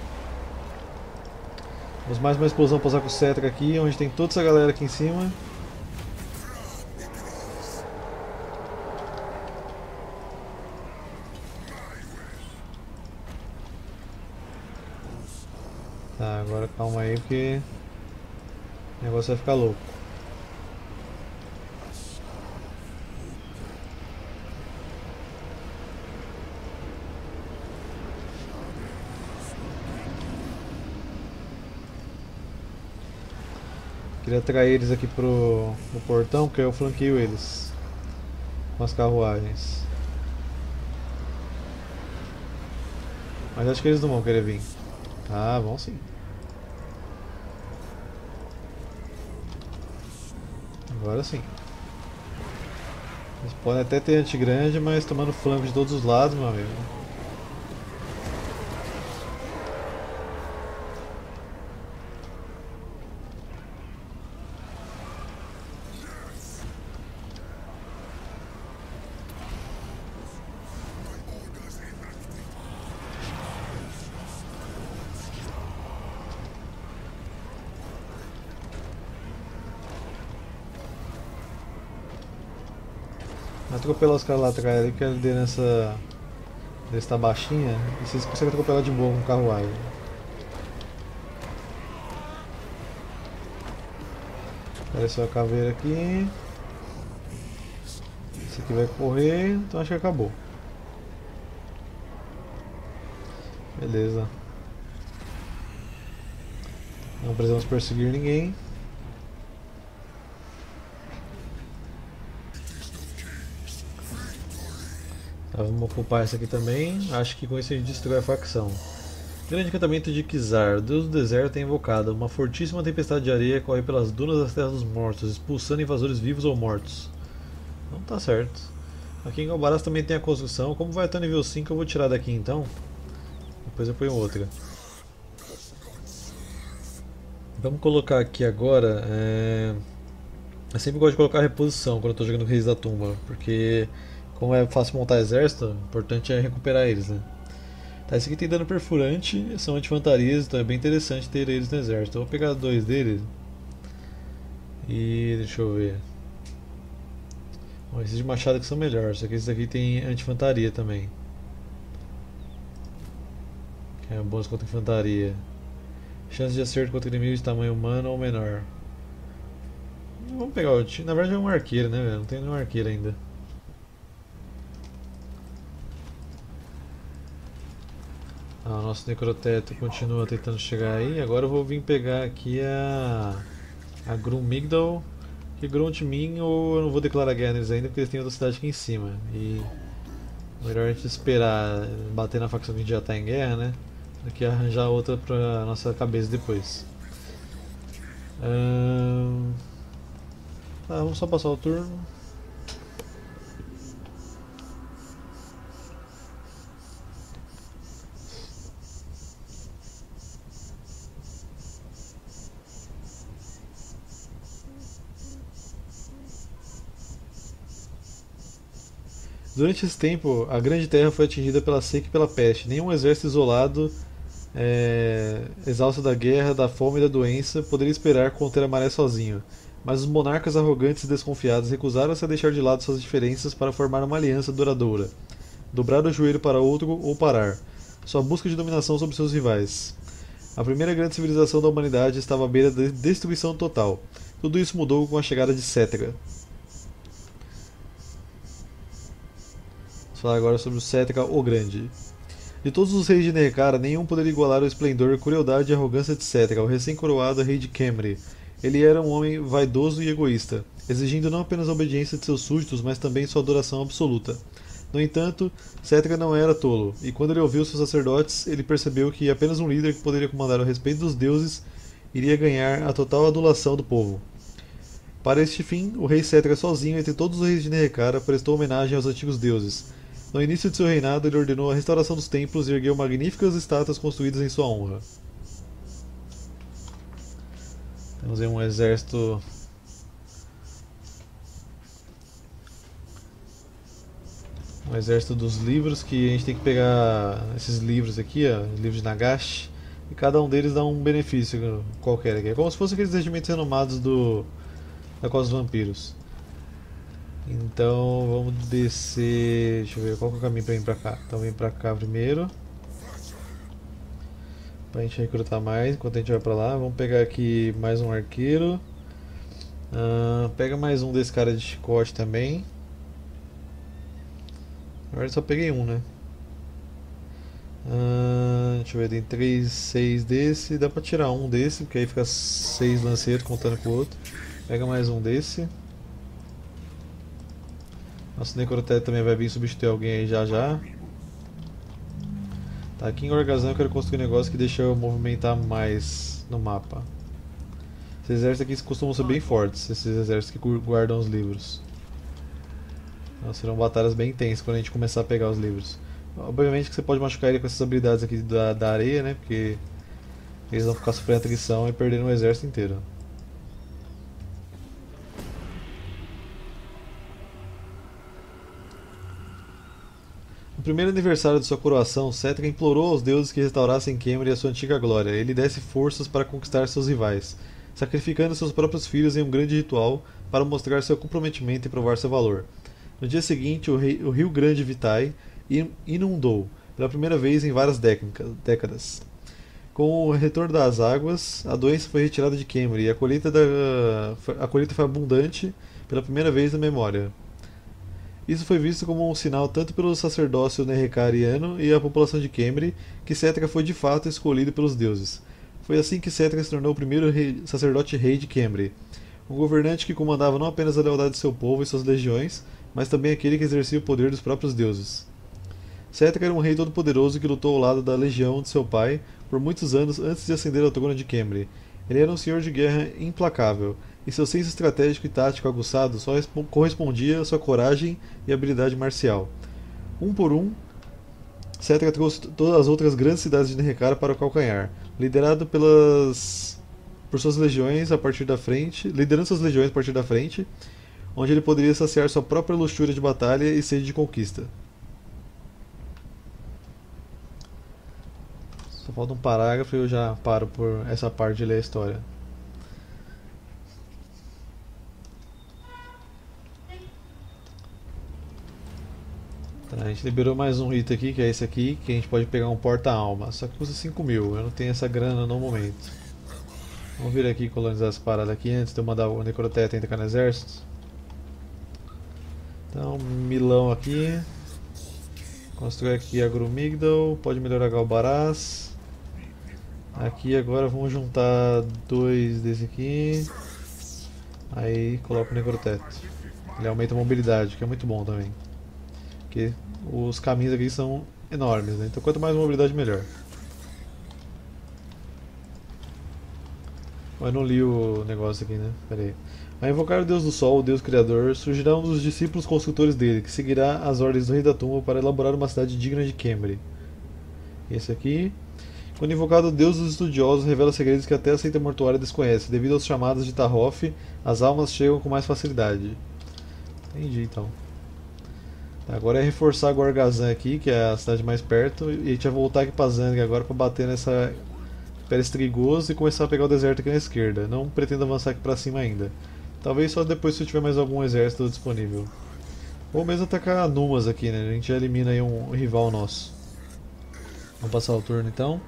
Vamos mais uma explosão para usar com o Cetra aqui, onde tem toda essa galera aqui em cima. Tá, agora calma aí porque o negócio vai ficar louco. Queria atrair eles aqui pro, pro portão, porque eu flanqueio eles com as carruagens. Mas acho que eles não vão querer vir. Ah, vão sim. Agora sim. Eles podem até ter antigrande, mas tomando flanco de todos os lados, meu amigo. Atropelar os caras lá atrás ali, porque a liderança deles está baixinha e vocês conseguem atropelar de boa com o carruagem. Apareceu a caveira aqui. Esse aqui vai correr, então acho que acabou. Beleza. Não precisamos perseguir ninguém. Tá, vamos ocupar essa aqui também. Acho que com isso a gente destrói a facção. Grande encantamento de Kizar. O deus do deserto é invocado. Uma fortíssima tempestade de areia corre pelas dunas das terras dos mortos, expulsando invasores vivos ou mortos. Não tá certo. Aqui em Galbaras também tem a construção. Como vai até o nível cinco, eu vou tirar daqui então. Depois eu ponho outra. Vamos colocar aqui agora. É... Eu sempre gosto de colocar reposição quando eu estou jogando Reis da Tumba, porque como é fácil montar exército, o importante é recuperar eles, né? Tá, esse aqui tem dano perfurante, são anti-fantarias, então é bem interessante ter eles no exército. Eu vou pegar dois deles. E deixa eu ver. Bom, esses de machado que são melhores, só que esse aqui tem anti-fantaria também. Que é bônus contra infantaria. Chance de acerto contra inimigos de tamanho humano ou menor. Vamos pegar o... Na verdade é um arqueiro, né, velho? Não tem nenhum arqueiro ainda. Ah, o nosso necroteto continua tentando chegar aí. Agora eu vou vir pegar aqui a. A Grunmigdal. Que Gruntmin ou eu não vou declarar guerra neles ainda porque eles têm outra cidade aqui em cima. E. Melhor a gente esperar bater na facção que a gente já está em guerra, né? Do que arranjar outra pra nossa cabeça depois. Ahn... Ah, vamos só passar o turno. Durante esse tempo, a Grande Terra foi atingida pela seca e pela peste. Nenhum exército isolado, é, exausto da guerra, da fome e da doença, poderia esperar conter a maré sozinho. Mas os monarcas arrogantes e desconfiados recusaram-se a deixar de lado suas diferenças para formar uma aliança duradoura. Dobrar o joelho para outro ou parar. Sua busca de dominação sobre seus rivais. A primeira grande civilização da humanidade estava à beira da destruição total. Tudo isso mudou com a chegada de Cetra. Vamos falar agora sobre o Cetra o Grande. De todos os reis de Nerkara, nenhum poderia igualar o esplendor, crueldade e arrogância de Cetra, o recém-coroado rei de Khemri. Ele era um homem vaidoso e egoísta, exigindo não apenas a obediência de seus súditos, mas também sua adoração absoluta. No entanto, Cetra não era tolo, e quando ele ouviu seus sacerdotes, ele percebeu que apenas um líder que poderia comandar o respeito dos deuses iria ganhar a total adulação do povo. Para este fim, o rei Cetra sozinho entre todos os reis de Nerkara prestou homenagem aos antigos deuses. No início de seu reinado, ele ordenou a restauração dos templos e ergueu magníficas estátuas construídas em sua honra. Temos aí um exército um exército dos livros, que a gente tem que pegar esses livros aqui, ó, livros de Nagash, e cada um deles dá um benefício qualquer aqui. É como se fossem aqueles regimentos renomados do da Costa dos Vampiros. Então vamos descer. Deixa eu ver qual que é o caminho pra vir pra cá. Então vem pra cá primeiro, pra gente recrutar mais enquanto a gente vai pra lá. Vamos pegar aqui mais um arqueiro. Uh, pega mais um desse cara de chicote também. Agora eu só peguei um, né? Uh, deixa eu ver, tem três, seis desse. Dá pra tirar um desse, porque aí fica seis lanceiros contando com o outro. Pega mais um desse. Nosso necroteto também vai vir substituir alguém aí já já. Tá, aqui em Orgazão eu quero construir um negócio que deixa eu movimentar mais no mapa. Esses exércitos aqui costumam ser bem fortes, esses exércitos que guardam os livros. Então, serão batalhas bem intensas quando a gente começar a pegar os livros. Obviamente que você pode machucar ele com essas habilidades aqui da, da areia, né? Porque eles vão ficar sofrendo atrição e perdendo o exército inteiro. No primeiro aniversário de sua coroação, Cetra implorou aos deuses que restaurassem Khemri a sua antiga glória e lhe desse forças para conquistar seus rivais, sacrificando seus próprios filhos em um grande ritual para mostrar seu comprometimento e provar seu valor. No dia seguinte, o, rei, o rio Grande Vitae inundou, pela primeira vez em várias décadas. Com o retorno das águas, a doença foi retirada de Khemri e a colheita, da, a colheita foi abundante pela primeira vez na memória. Isso foi visto como um sinal tanto pelo sacerdócio nerrecariano e a população de Khemri que Cetra foi de fato escolhido pelos deuses. Foi assim que Cetra se tornou o primeiro rei, sacerdote rei de Khemri, um governante que comandava não apenas a lealdade de seu povo e suas legiões, mas também aquele que exercia o poder dos próprios deuses. Cetra era um rei todo-poderoso que lutou ao lado da legião de seu pai por muitos anos antes de ascender ao trono de Khemri. Ele era um senhor de guerra implacável, e seu senso estratégico e tático aguçado só correspondia à sua coragem e habilidade marcial. Um por um, Cetra trouxe todas as outras grandes cidades de Nerrekara para o calcanhar, liderado pelas por suas legiões a partir da frente, liderando suas legiões a partir da frente, onde ele poderia saciar sua própria luxúria de batalha e sede de conquista. Só falta um parágrafo e eu já paro por essa parte de ler a história. Tá, a gente liberou mais um item aqui, que é esse aqui, que a gente pode pegar um porta-alma, só que custa cinco mil, eu não tenho essa grana no momento. Vamos vir aqui e colonizar essa parada aqui antes de eu mandar o necroteto entrar no exército. Então, milão aqui. Constrói aqui Agromigdal, pode melhorar Galbaraz. Aqui agora vamos juntar dois desse aqui. Aí coloca o Necroteto. Ele aumenta a mobilidade, que é muito bom também. Porque os caminhos aqui são enormes, né? Então quanto mais mobilidade melhor. Mas não li o negócio aqui, né? Pera aí. Ao invocar o Deus do Sol, o Deus Criador, surgirá um dos discípulos construtores dele, que seguirá as ordens do Rei da Tumba para elaborar uma cidade digna de Khemri. Esse aqui. Quando invocado o Deus dos Estudiosos, revela segredos que até a seita mortuária desconhece. Devido aos chamados de Tahoff, as almas chegam com mais facilidade. Entendi, então. Agora é reforçar Gorgazan aqui, que é a cidade mais perto, e a gente vai voltar aqui pra Zang agora para bater nessa Perestrigoso e começar a pegar o deserto aqui na esquerda. Não pretendo avançar aqui pra cima ainda. Talvez só depois se eu tiver mais algum exército disponível. Ou mesmo atacar Numas aqui, né? A gente já elimina aí um rival nosso. Vamos passar o turno então.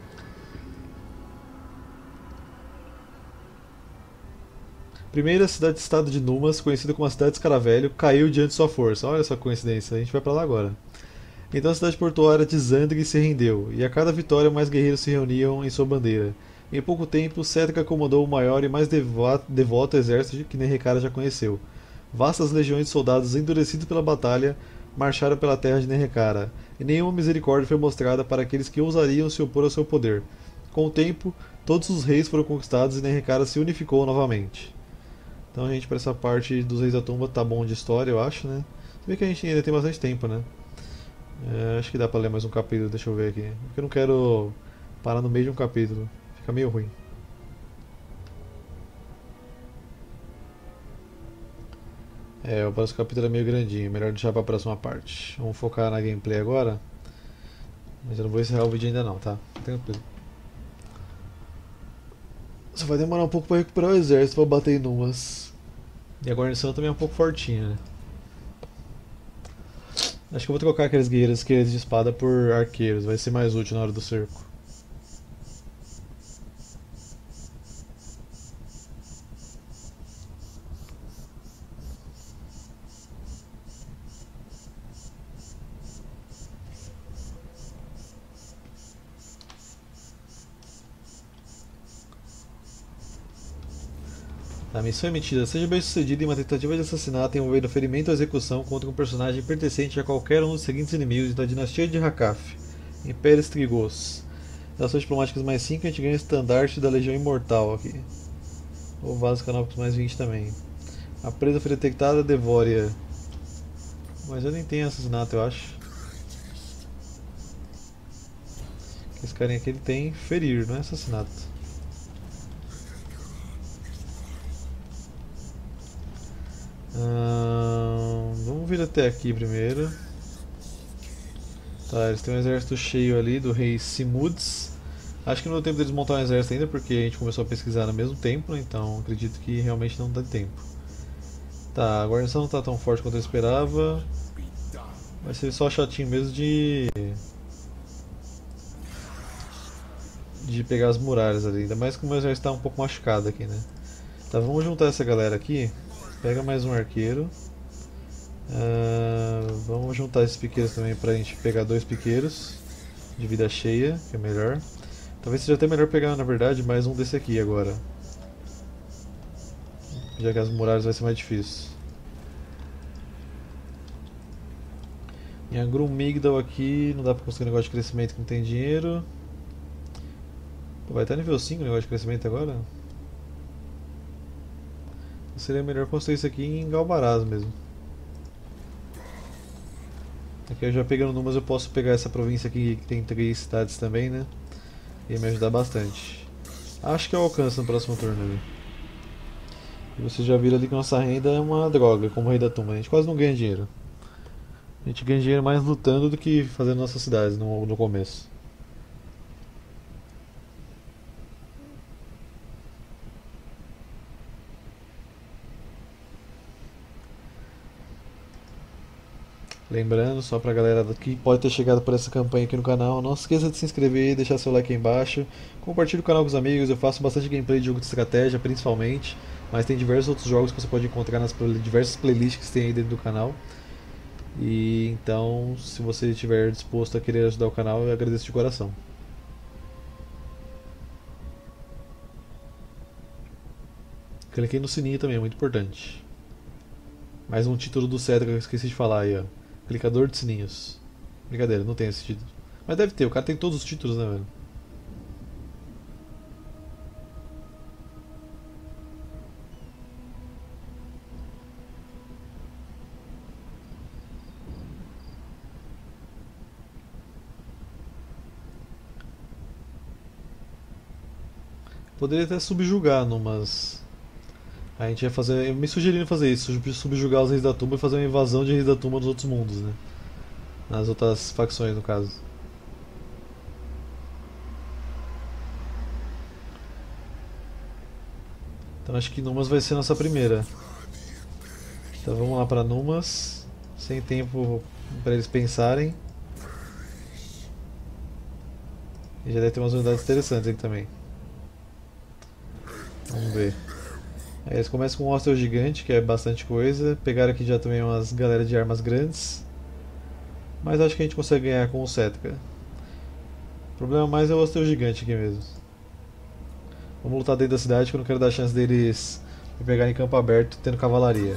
Primeira cidade-estado de Numas, conhecida como a Cidade de Escaravelho, caiu diante de sua força. Olha essa coincidência, a gente vai pra lá agora. Então a cidade portuária de Zandri se rendeu, e a cada vitória mais guerreiros se reuniam em sua bandeira. Em pouco tempo, Cétrica comandou o maior e mais devoto, devoto exército que Nerrekara já conheceu. Vastas legiões de soldados endurecidos pela batalha marcharam pela terra de Nerrekara, e nenhuma misericórdia foi mostrada para aqueles que ousariam se opor ao seu poder. Com o tempo, todos os reis foram conquistados e Nerrekara se unificou novamente. Então a gente, para essa parte dos Reis da Tumba, tá bom de história, eu acho, né? Se bem que a gente ainda tem bastante tempo, né? É, acho que dá pra ler mais um capítulo, deixa eu ver aqui. Porque eu não quero parar no meio de um capítulo, fica meio ruim. É, o próximo capítulo é meio grandinho, melhor deixar pra próxima parte. Vamos focar na gameplay agora. Mas eu não vou encerrar o vídeo ainda não, tá? Tranquilo. Só vai demorar um pouco pra recuperar o exército pra bater em Numas. E a guarnição também é um pouco fortinha, né? Acho que eu vou trocar aqueles guerreiros esquerdos de espada por arqueiros, vai ser mais útil na hora do cerco. A missão emitida: seja bem sucedida em uma tentativa de assassinato envolvendo ferimento ou execução contra um personagem pertencente a qualquer um dos seguintes inimigos da dinastia de Hakaf, Império Strigos. Ações diplomáticas mais cinco, a gente ganha estandarte da Legião Imortal aqui. Ou vaso canópicos mais vinte também. A presa foi detectada, Devória. Mas eu nem tenho assassinato, eu acho. Esse carinha aqui ele tem ferir, não é assassinato. Hum, vamos vir até aqui primeiro. Tá, eles têm um exército cheio ali do rei Simuds. Acho que não deu tempo deles montar um exército ainda porque a gente começou a pesquisar no mesmo tempo, né? Então acredito que realmente não dá tempo. Tá, a guarnição não está tão forte quanto eu esperava. Vai ser só chatinho mesmo de de pegar as muralhas ali, ainda mais que o meu exército está um pouco machucado aqui, né? Tá, vamos juntar essa galera aqui. Pega mais um arqueiro. Uh, vamos juntar esses piqueiros também pra gente pegar dois piqueiros de vida cheia, que é melhor. Talvez seja até melhor pegar, na verdade, mais um desse aqui agora. Já que as muralhas vai ser mais difícil. Em Agrumigdal aqui, não dá pra conseguir negócio de crescimento que não tem dinheiro. Pô, vai estar nível cinco o negócio de crescimento agora? Seria melhor construir isso aqui em Galbaraz mesmo. Aqui eu já pegando números eu posso pegar essa província aqui que tem três cidades também, né? E me ajudar bastante. Acho que eu alcanço no próximo turno ali. E vocês já viram ali que nossa renda é uma droga, como Rei da Tumba. A gente quase não ganha dinheiro. A gente ganha dinheiro mais lutando do que fazendo nossas cidades no, no começo. Lembrando, só pra galera que pode ter chegado por essa campanha aqui no canal, não se esqueça de se inscrever, deixar seu like aí embaixo, compartilhe o canal com os amigos, eu faço bastante gameplay de jogo de estratégia principalmente, mas tem diversos outros jogos que você pode encontrar nas diversas playlists que tem aí dentro do canal. E então, se você estiver disposto a querer ajudar o canal, eu agradeço de coração. Cliquei no sininho também, é muito importante. Mais um título do Cedric que eu esqueci de falar aí, ó. Clicador de sininhos. Brincadeira, não tem esse título. Mas deve ter, o cara tem todos os títulos, né, velho? Poderia até subjugar numas. A gente ia fazer. Eu me sugerindo fazer isso, subjugar os reis da tumba e fazer uma invasão de reis da tumba nos outros mundos, né? Nas outras facções, no caso. Então acho que Numas vai ser a nossa primeira. Então vamos lá para Numas. Sem tempo para eles pensarem. E já deve ter umas unidades interessantes aqui também. Vamos ver. Aí eles começam com um hostel gigante, que é bastante coisa. Pegaram aqui já também umas galera de armas grandes. Mas acho que a gente consegue ganhar com o Setka. O problema mais é o hostel gigante aqui mesmo. Vamos lutar dentro da cidade, que eu não quero dar chance deles me pegarem em campo aberto tendo cavalaria.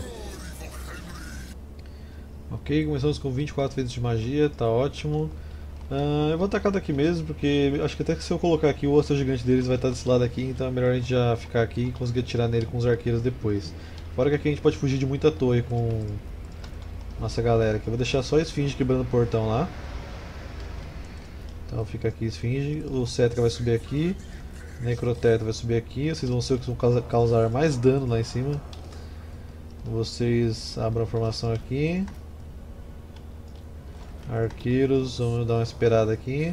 Ok, começamos com vinte e quatro feitos de magia, tá ótimo. Uh, eu vou atacar daqui mesmo, porque acho que até que se eu colocar aqui o hostel gigante deles vai estar desse lado aqui, então é melhor a gente já ficar aqui e conseguir atirar nele com os arqueiros depois. Fora que aqui a gente pode fugir de muita torre com nossa galera aqui. Eu vou deixar só a esfinge quebrando o portão lá. Então fica aqui esfinge, o Cetra vai subir aqui, Necroteto vai subir aqui, vocês vão ser os que vão causar mais dano lá em cima. Vocês abram a formação aqui. Arqueiros, vamos dar uma esperada aqui.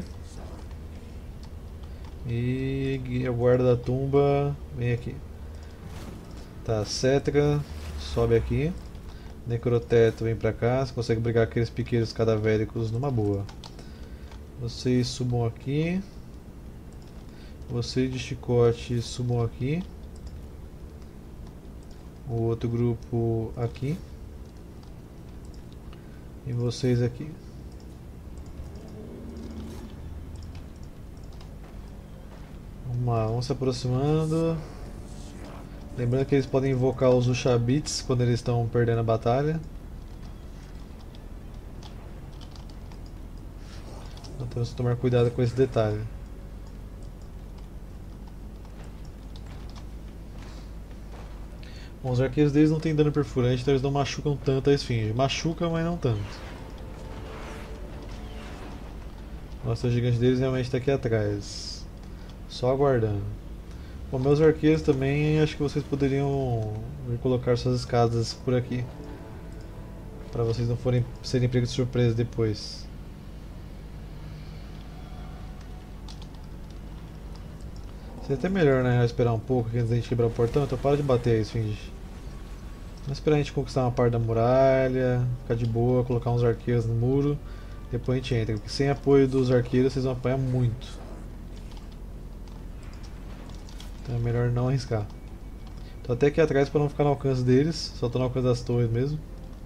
E a guarda da tumba vem aqui. Tá, Cetra sobe aqui. Necroteto vem pra cá. Você consegue brigar com aqueles piqueiros cadavéricos numa boa. Vocês subam aqui. Vocês de chicote subam aqui. O outro grupo aqui. E vocês aqui. Vamos lá, vamos se aproximando. Lembrando que eles podem invocar os Ushabits quando eles estão perdendo a batalha. Então temos que tomar cuidado com esse detalhe. Bom, os arqueiros deles não têm dano perfurante, então eles não machucam tanto a esfinge. Machuca, mas não tanto. Nossa, o gigante deles realmente está aqui atrás. Só aguardando. Bom, meus arqueiros também, acho que vocês poderiam vir colocar suas escadas por aqui. Para vocês não forem, serem pegos de surpresa depois. Seria até melhor, né, esperar um pouco antes da gente quebrar o portão, então para de bater aí, esfinge. Vamos esperar a gente conquistar uma parte da muralha, ficar de boa, colocar uns arqueiros no muro, depois a gente entra, porque sem apoio dos arqueiros vocês vão apanhar muito. Então é melhor não arriscar. Tô até aqui atrás para não ficar no alcance deles, só tô no alcance das torres mesmo.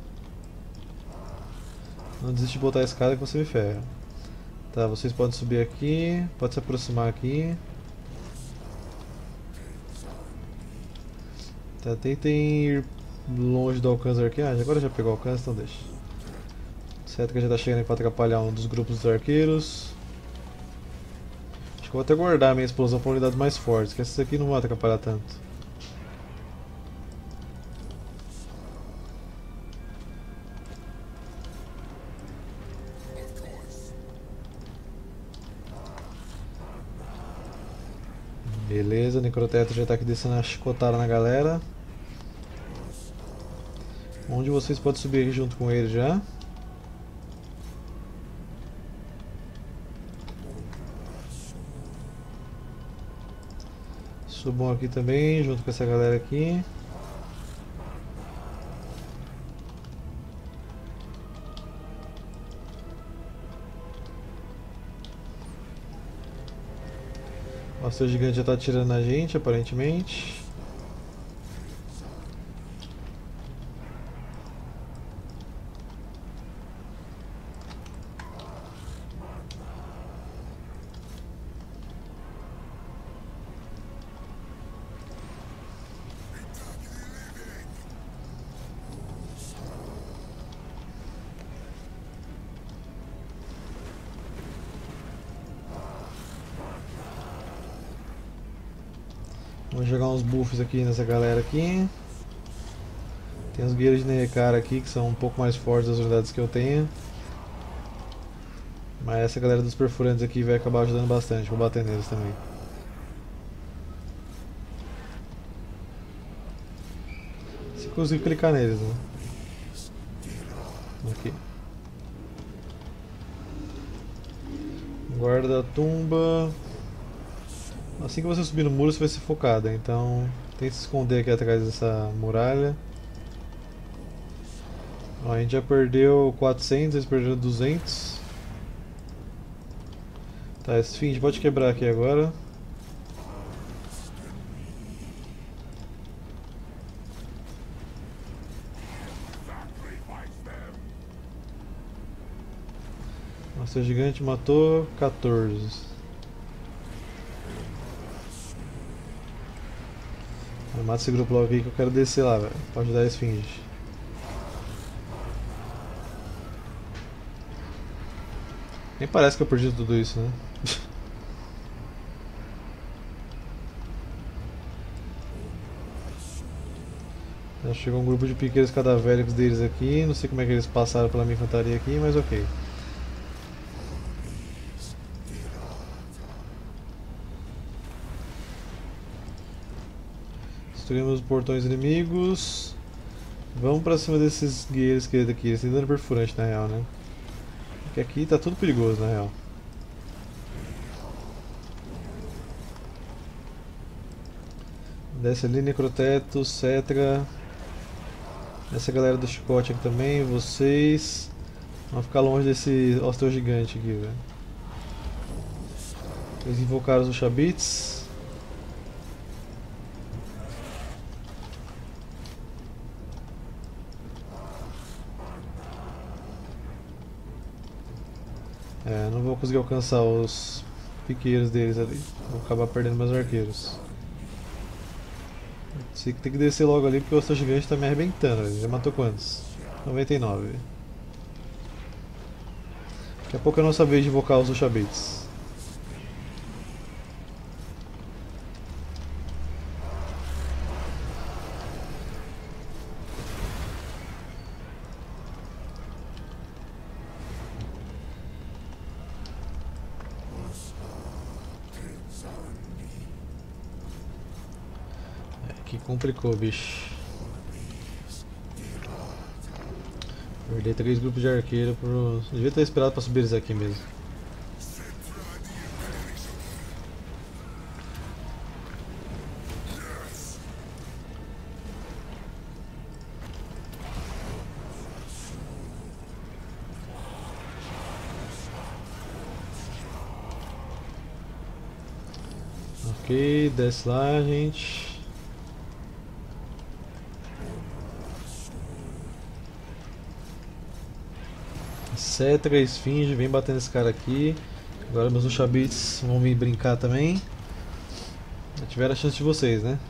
Não desiste de botar a escada que você me ferra. Tá, vocês podem subir aqui, pode se aproximar aqui. Tá, tentem ir longe do alcance do arqueiro. Ah, agora já pegou o alcance, então deixa. Certo que já tá chegando aí pra atrapalhar um dos grupos dos arqueiros. Acho que eu vou até guardar a minha explosão para unidades mais fortes, que essas aqui não vão atrapalhar tanto. Beleza, o Necroteto já está aqui descendo a chicotada na galera. Um de vocês pode subir aqui junto com ele já. Subam aqui também, junto com essa galera aqui. O seu gigante já está atirando na gente, aparentemente. Vamos jogar uns buffs aqui nessa galera aqui. Tem os guerreiros de Nehekara aqui que são um pouco mais fortes das unidades que eu tenho. Mas essa galera dos perfurantes aqui vai acabar ajudando bastante, vou bater neles também. Se conseguir clicar neles, né? Aqui. Guarda da tumba. Assim que você subir no muro você vai ser focada, então tente se esconder aqui atrás dessa muralha. Ó, a gente já perdeu quatrocentos, eles perderam duzentos. Tá, esse fim a gente pode quebrar aqui agora. Nossa, o gigante matou quatorze. Mata esse grupo logo aqui que eu quero descer lá, velho. Pode dar a esfinge. Nem parece que eu perdi tudo isso, né? Já chegou um grupo de piqueiros cadavéricos deles aqui. Não sei como é que eles passaram pela minha infantaria aqui, mas ok. Destruímos os portões inimigos. Vamos pra cima desses guerreiros que daqui. Eles têm dano perfurante na real, né? Porque aqui tá tudo perigoso na real. Desce ali, Necroteto, Cetra. Essa galera do chicote aqui também, vocês. Vão ficar longe desse Osteo gigante aqui, velho. Eles invocaram os Shabits. É, não vou conseguir alcançar os piqueiros deles ali. Vou acabar perdendo meus arqueiros. Sei que tem que descer logo ali porque o Osteo gigante está me arrebentando. Ele já matou quantos? noventa e nove. Daqui a pouco é a nossa vez de invocar os Ushabits. Que complicou, bicho. Perdi três grupos de arqueiro pro... Devia ter esperado pra subir eles aqui mesmo. Ok, desce lá, gente. Cetra, esfinge, vem batendo esse cara aqui. Agora meus Ushabits vão vir brincar também. Já tiveram a chance de vocês, né?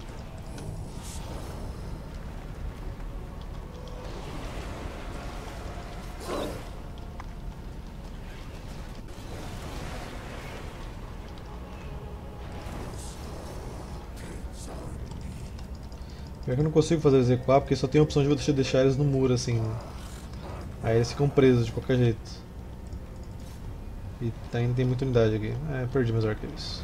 Pior que eu não consigo fazer eles recuar porque só tem a opção de você deixar eles no muro assim. Aí eles ficam presos de qualquer jeito. E ainda tem muita unidade aqui. É, perdi meus arqueiros.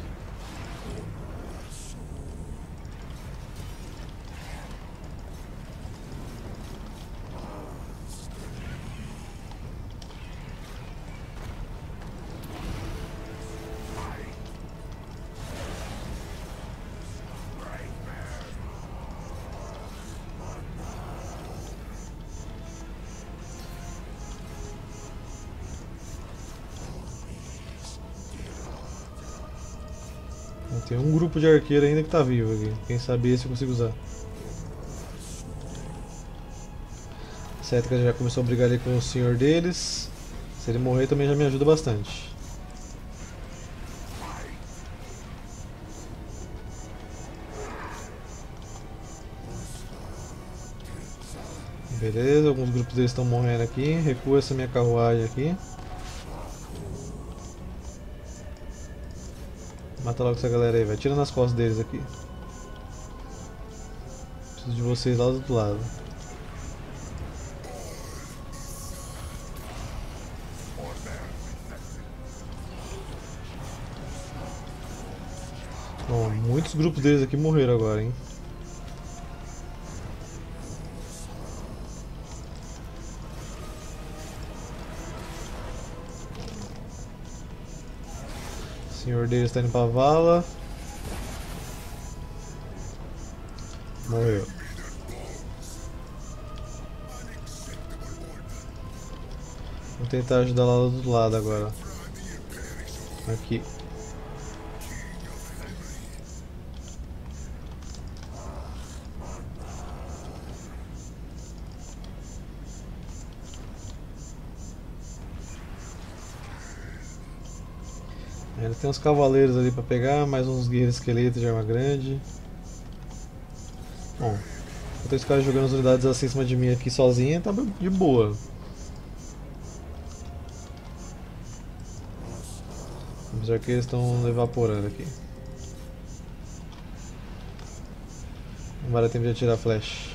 Tem um grupo de arqueiro ainda que tá vivo aqui. Quem sabe esse eu consigo usar. Cetra já começou a brigar ali com o senhor deles. Se ele morrer também já me ajuda bastante. Beleza, alguns grupos deles estão morrendo aqui. Recua essa minha carruagem aqui. Mata logo essa galera aí, vai. Tira nas costas deles aqui. Preciso de vocês lá do outro lado. Bom, muitos grupos deles aqui morreram agora, hein? O senhor deles está indo pra vala. Morreu. Vou tentar ajudar lá do outro lado agora. Aqui. Ainda tem uns cavaleiros ali pra pegar, mais uns guerreiros esqueletos de arma grande. Bom, enquanto esse cara jogando as unidades assim em cima de mim aqui sozinha, tá de boa. Apesar que eles estão evaporando aqui. Não vai dar tempo de atirar flash.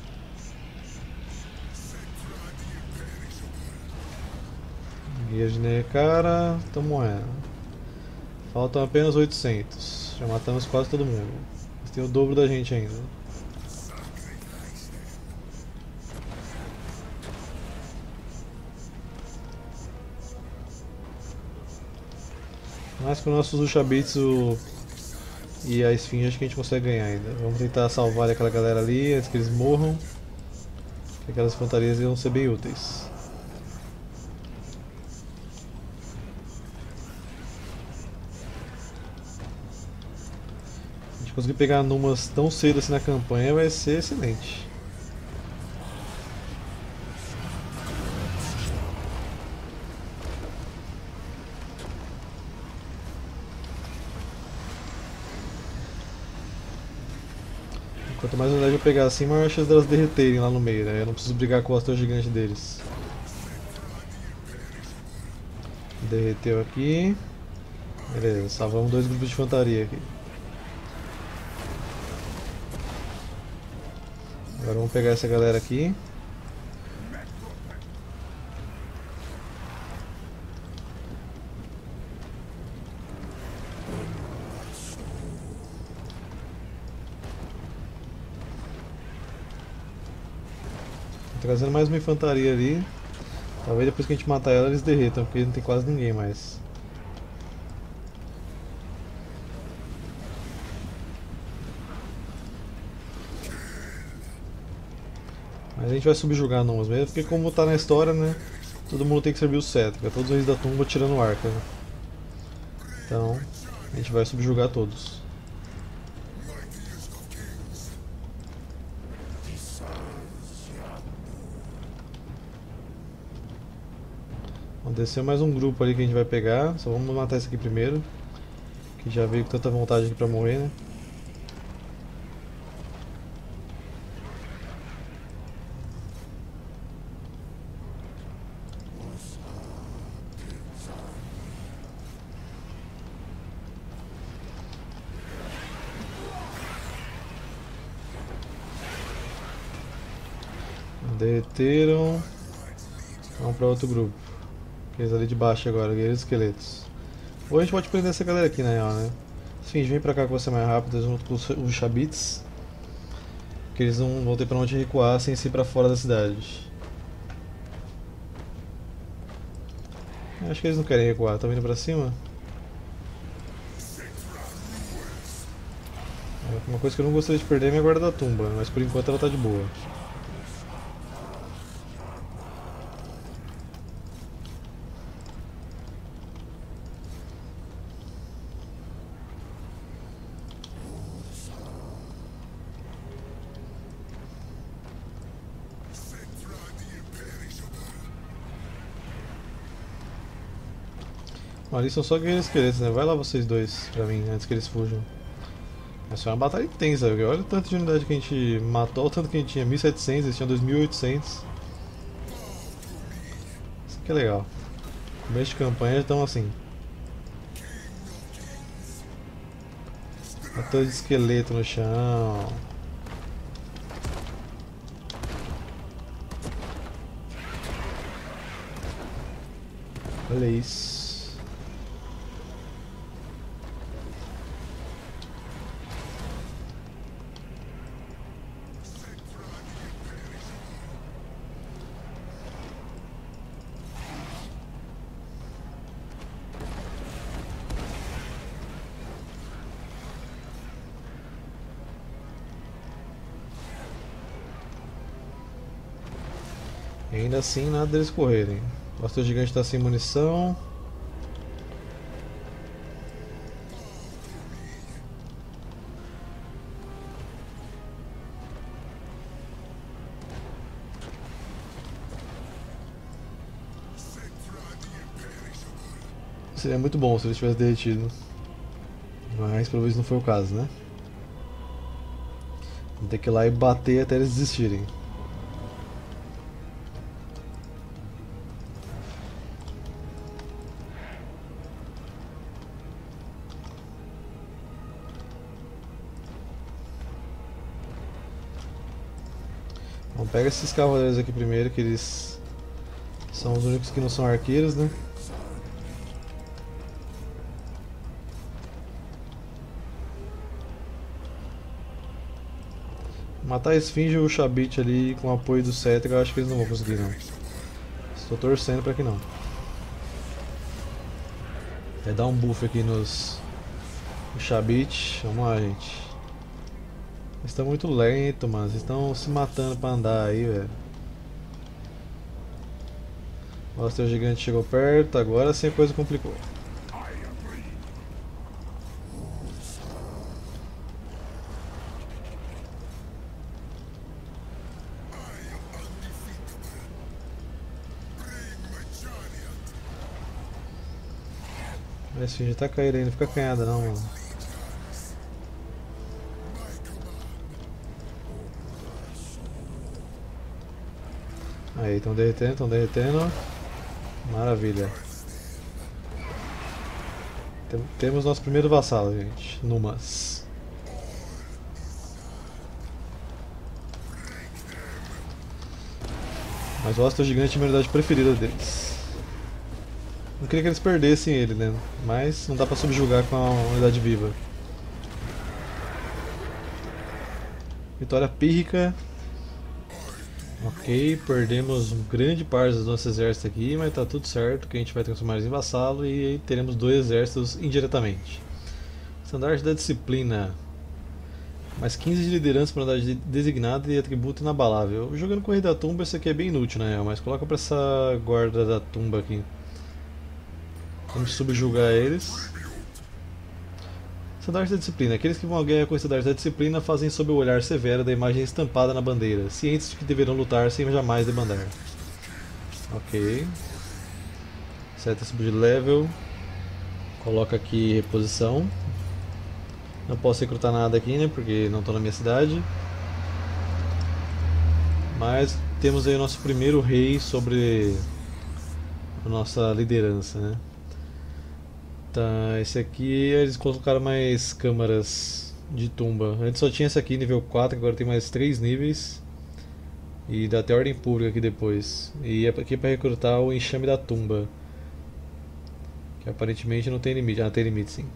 Guia de Nekara, estão morrendo. Faltam apenas oitocentos. Já matamos quase todo mundo. Mas tem o dobro da gente ainda. Mas com nossos Ushabitsu e a Esfinge acho que a gente consegue ganhar ainda. Vamos tentar salvar aquela galera ali antes que eles morram. Aquelas infantarias iam ser bem úteis. A gente conseguir pegar Numas tão cedo assim na campanha vai ser excelente. Quanto mais unidade eu pegar assim, maior a chance delas derreterem lá no meio, né? Eu não preciso brigar com o astro gigante deles. Derreteu aqui. Beleza, salvamos dois grupos de infantaria aqui. Agora vamos pegar essa galera aqui. Trazendo mais uma infantaria ali. Talvez depois que a gente matar ela eles derretam, porque não tem quase ninguém mais. Mas a gente vai subjugar Numas mesmo, porque como tá na história, né? Todo mundo tem que servir o cetro, é todos os reis da tumba tirando arca, né? Então, a gente vai subjugar todos. Desceu mais um grupo ali que a gente vai pegar, só vamos matar esse aqui primeiro, que já veio com tanta vontade aqui pra morrer, né? Derreteram. Vamos pra outro grupo. Aqueles ali de baixo agora, guerreiros esqueletos. Ou a gente pode prender essa galera aqui na real, né? Enfim, vem pra cá que você é mais rápido junto com os Ushabits. Que eles não vão ter pra onde recuar sem ir pra fora da cidade. Acho que eles não querem recuar, estão vindo pra cima. Uma coisa que eu não gostaria de perder é minha guarda da tumba, mas por enquanto ela tá de boa. Ali são só guerreiros esqueletos, né? Vai lá vocês dois pra mim, antes que eles fujam. Essa é uma batalha intensa, viu? Olha o tanto de unidade que a gente matou, o tanto que a gente tinha, mil e setecentos, eles tinham dois mil e oitocentos. Isso aqui é legal. Começo de campanha estão assim. Batalha de esqueleto no chão. Olha isso. E ainda assim, nada deles correrem. O Astro Gigante está sem munição. Seria muito bom se ele tivesse derretido. Mas pelo visto não foi o caso, né? Vamos ter que ir lá e bater até eles desistirem. Vamos pegar esses cavaleiros aqui primeiro, que eles são os únicos que não são arqueiros, né? Matar a Esfinge e o Chabit ali com o apoio do Cetra, eu acho que eles não vão conseguir não. Estou torcendo para que não. Vai dar um buff aqui nos no Chabit. Vamos lá, gente. Eles estão muito lentos, mano. Eles estão se matando para andar aí, velho. Nossa, o gigante chegou perto, agora sim a coisa complicou. Esse já tá caindo aí, não fica canhada não, mano. Aí, estão derretendo, estão derretendo. Maravilha. Tem, temos nosso primeiro vassalo, gente. Numas. Mas o Astro Gigante é a minha unidade preferida deles. Não queria que eles perdessem ele, né? Mas não dá pra subjugar com a unidade viva. Vitória pírrica. Ok, perdemos grande parte do nosso exército aqui, mas tá tudo certo, que a gente vai transformar eles em vassalo e aí teremos dois exércitos indiretamente. Estandarte da Disciplina. Mais quinze de liderança para unidade designada e atributo inabalável. Jogando com o Rei da Tumba, isso aqui é bem inútil, né? Mas coloca pra essa guarda da tumba aqui. Vamos subjugar eles. Estandarte da Disciplina. Aqueles que vão à guerra com o Estandarte da Disciplina fazem sob o olhar severo da imagem estampada na bandeira, cientes de que deverão lutar sem jamais debandar. Ok. Seta sub de level. Coloca aqui reposição. Não posso recrutar nada aqui, né? Porque não estou na minha cidade. Mas temos aí o nosso primeiro rei sobre a nossa liderança, né? Tá, esse aqui eles colocaram mais câmaras de tumba. Antes só tinha esse aqui, nível quatro, agora tem mais três níveis. E dá até ordem pública aqui depois. E é aqui para recrutar o enxame da tumba. Que aparentemente não tem limite. Ah, tem limite sim.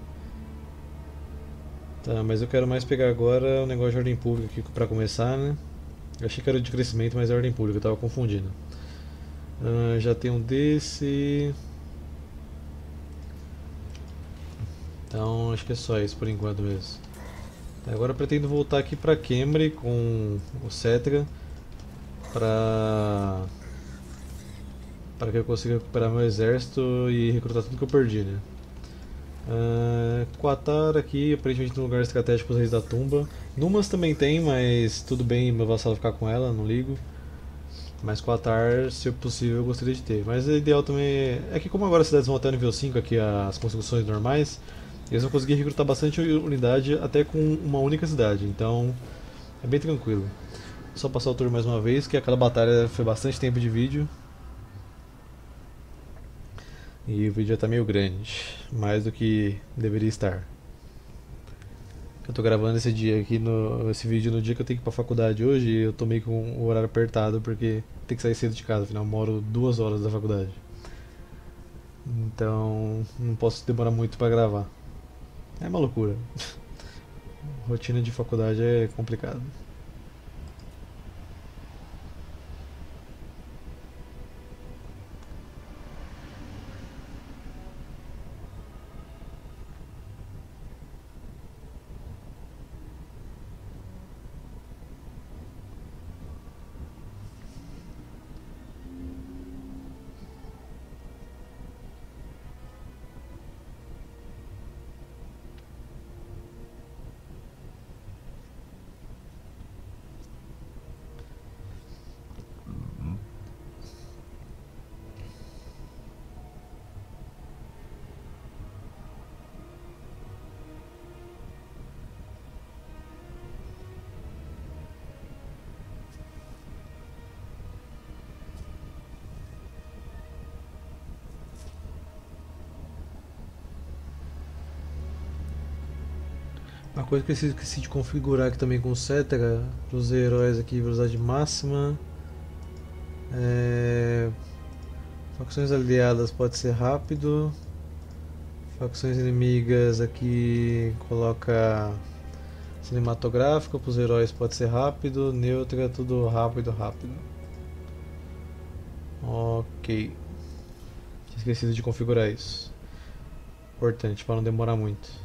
Tá, mas eu quero mais pegar agora o negócio de ordem pública aqui para começar, né? Eu achei que era de crescimento, mas é ordem pública, eu tava confundindo. Ah, já tem um desse. Então acho que é só isso por enquanto mesmo. Agora eu pretendo voltar aqui para Khemri com o Cetra para para que eu consiga recuperar meu exército e recrutar tudo que eu perdi, né? Uh, Qatar aqui, aparentemente no lugar estratégico para os Reis da Tumba. Numas também tem, mas tudo bem meu vassalo ficar com ela, não ligo. Mas Qatar, se possível, eu gostaria de ter. Mas o ideal também é que como agora as cidades vão até o nível cinco aqui, as construções normais, eles vão conseguir recrutar bastante unidade até com uma única cidade, então é bem tranquilo. Só passar o turno mais uma vez, que aquela batalha foi bastante tempo de vídeo. E o vídeo já está meio grande, mais do que deveria estar. Eu tô gravando esse dia aqui, no, esse vídeo no dia que eu tenho que ir pra faculdade hoje e eu tô meio com o horário apertado porque tem que sair cedo de casa, afinal eu moro duas horas da faculdade. Então não posso demorar muito para gravar. É uma loucura. Rotina de faculdade é complicado. Uma coisa que eu esqueci de configurar aqui também com o Cetera, para os heróis aqui, velocidade máxima. É... Facções aliadas pode ser rápido. Facções inimigas aqui coloca cinematográfico, para os heróis pode ser rápido. Neutra, tudo rápido, rápido. Ok. Tinha esquecido de configurar isso. Importante, para não demorar muito.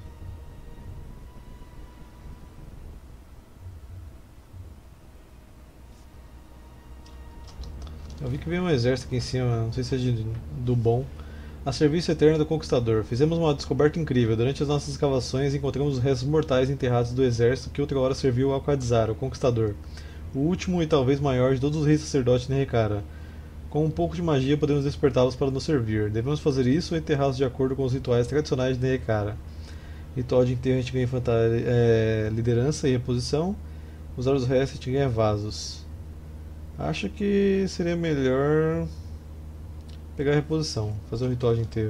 Eu vi que veio um exército aqui em cima, não sei se é de, do bom. A serviço eterno do Conquistador. Fizemos uma descoberta incrível. Durante as nossas escavações, encontramos os restos mortais enterrados do exército que outra hora serviu ao Quadzar, o Conquistador. O último e talvez maior de todos os reis sacerdotes de Nerekara. Com um pouco de magia, podemos despertá-los para nos servir. Devemos fazer isso ou enterrá-los de acordo com os rituais tradicionais de Nerekara. Ritual de enterro a gente ganha é, liderança e reposição. Usar os restos a gente ganha vasos. Acho que seria melhor pegar a reposição, fazer o ritual de enterro.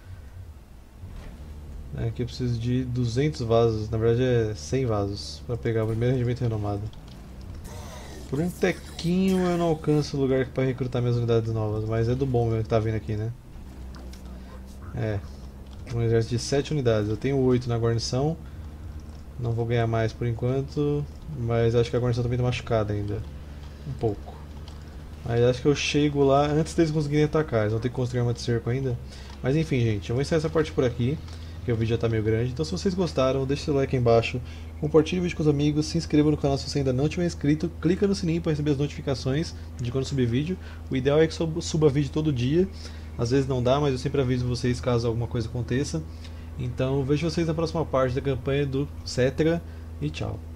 Aqui eu preciso de duzentos vasos, na verdade é cem vasos, para pegar o primeiro rendimento renomado. Por um tequinho eu não alcanço o lugar para recrutar minhas unidades novas, mas é do bom mesmo que tá vindo aqui, né? É, um exército de sete unidades, eu tenho oito na guarnição, não vou ganhar mais por enquanto, mas acho que a guarnição também tá machucada ainda, um pouco. Mas acho que eu chego lá antes deles conseguirem atacar, eles vão ter que construir uma de cerco ainda. Mas enfim, gente, eu vou encerrar essa parte por aqui, que o vídeo já está meio grande. Então se vocês gostaram, deixe seu like aí embaixo, compartilhe o vídeo com os amigos, se inscreva no canal se você ainda não tiver inscrito, clica no sininho para receber as notificações de quando subir vídeo. O ideal é que suba vídeo todo dia, às vezes não dá, mas eu sempre aviso vocês caso alguma coisa aconteça. Então vejo vocês na próxima parte da campanha do Cetera e tchau.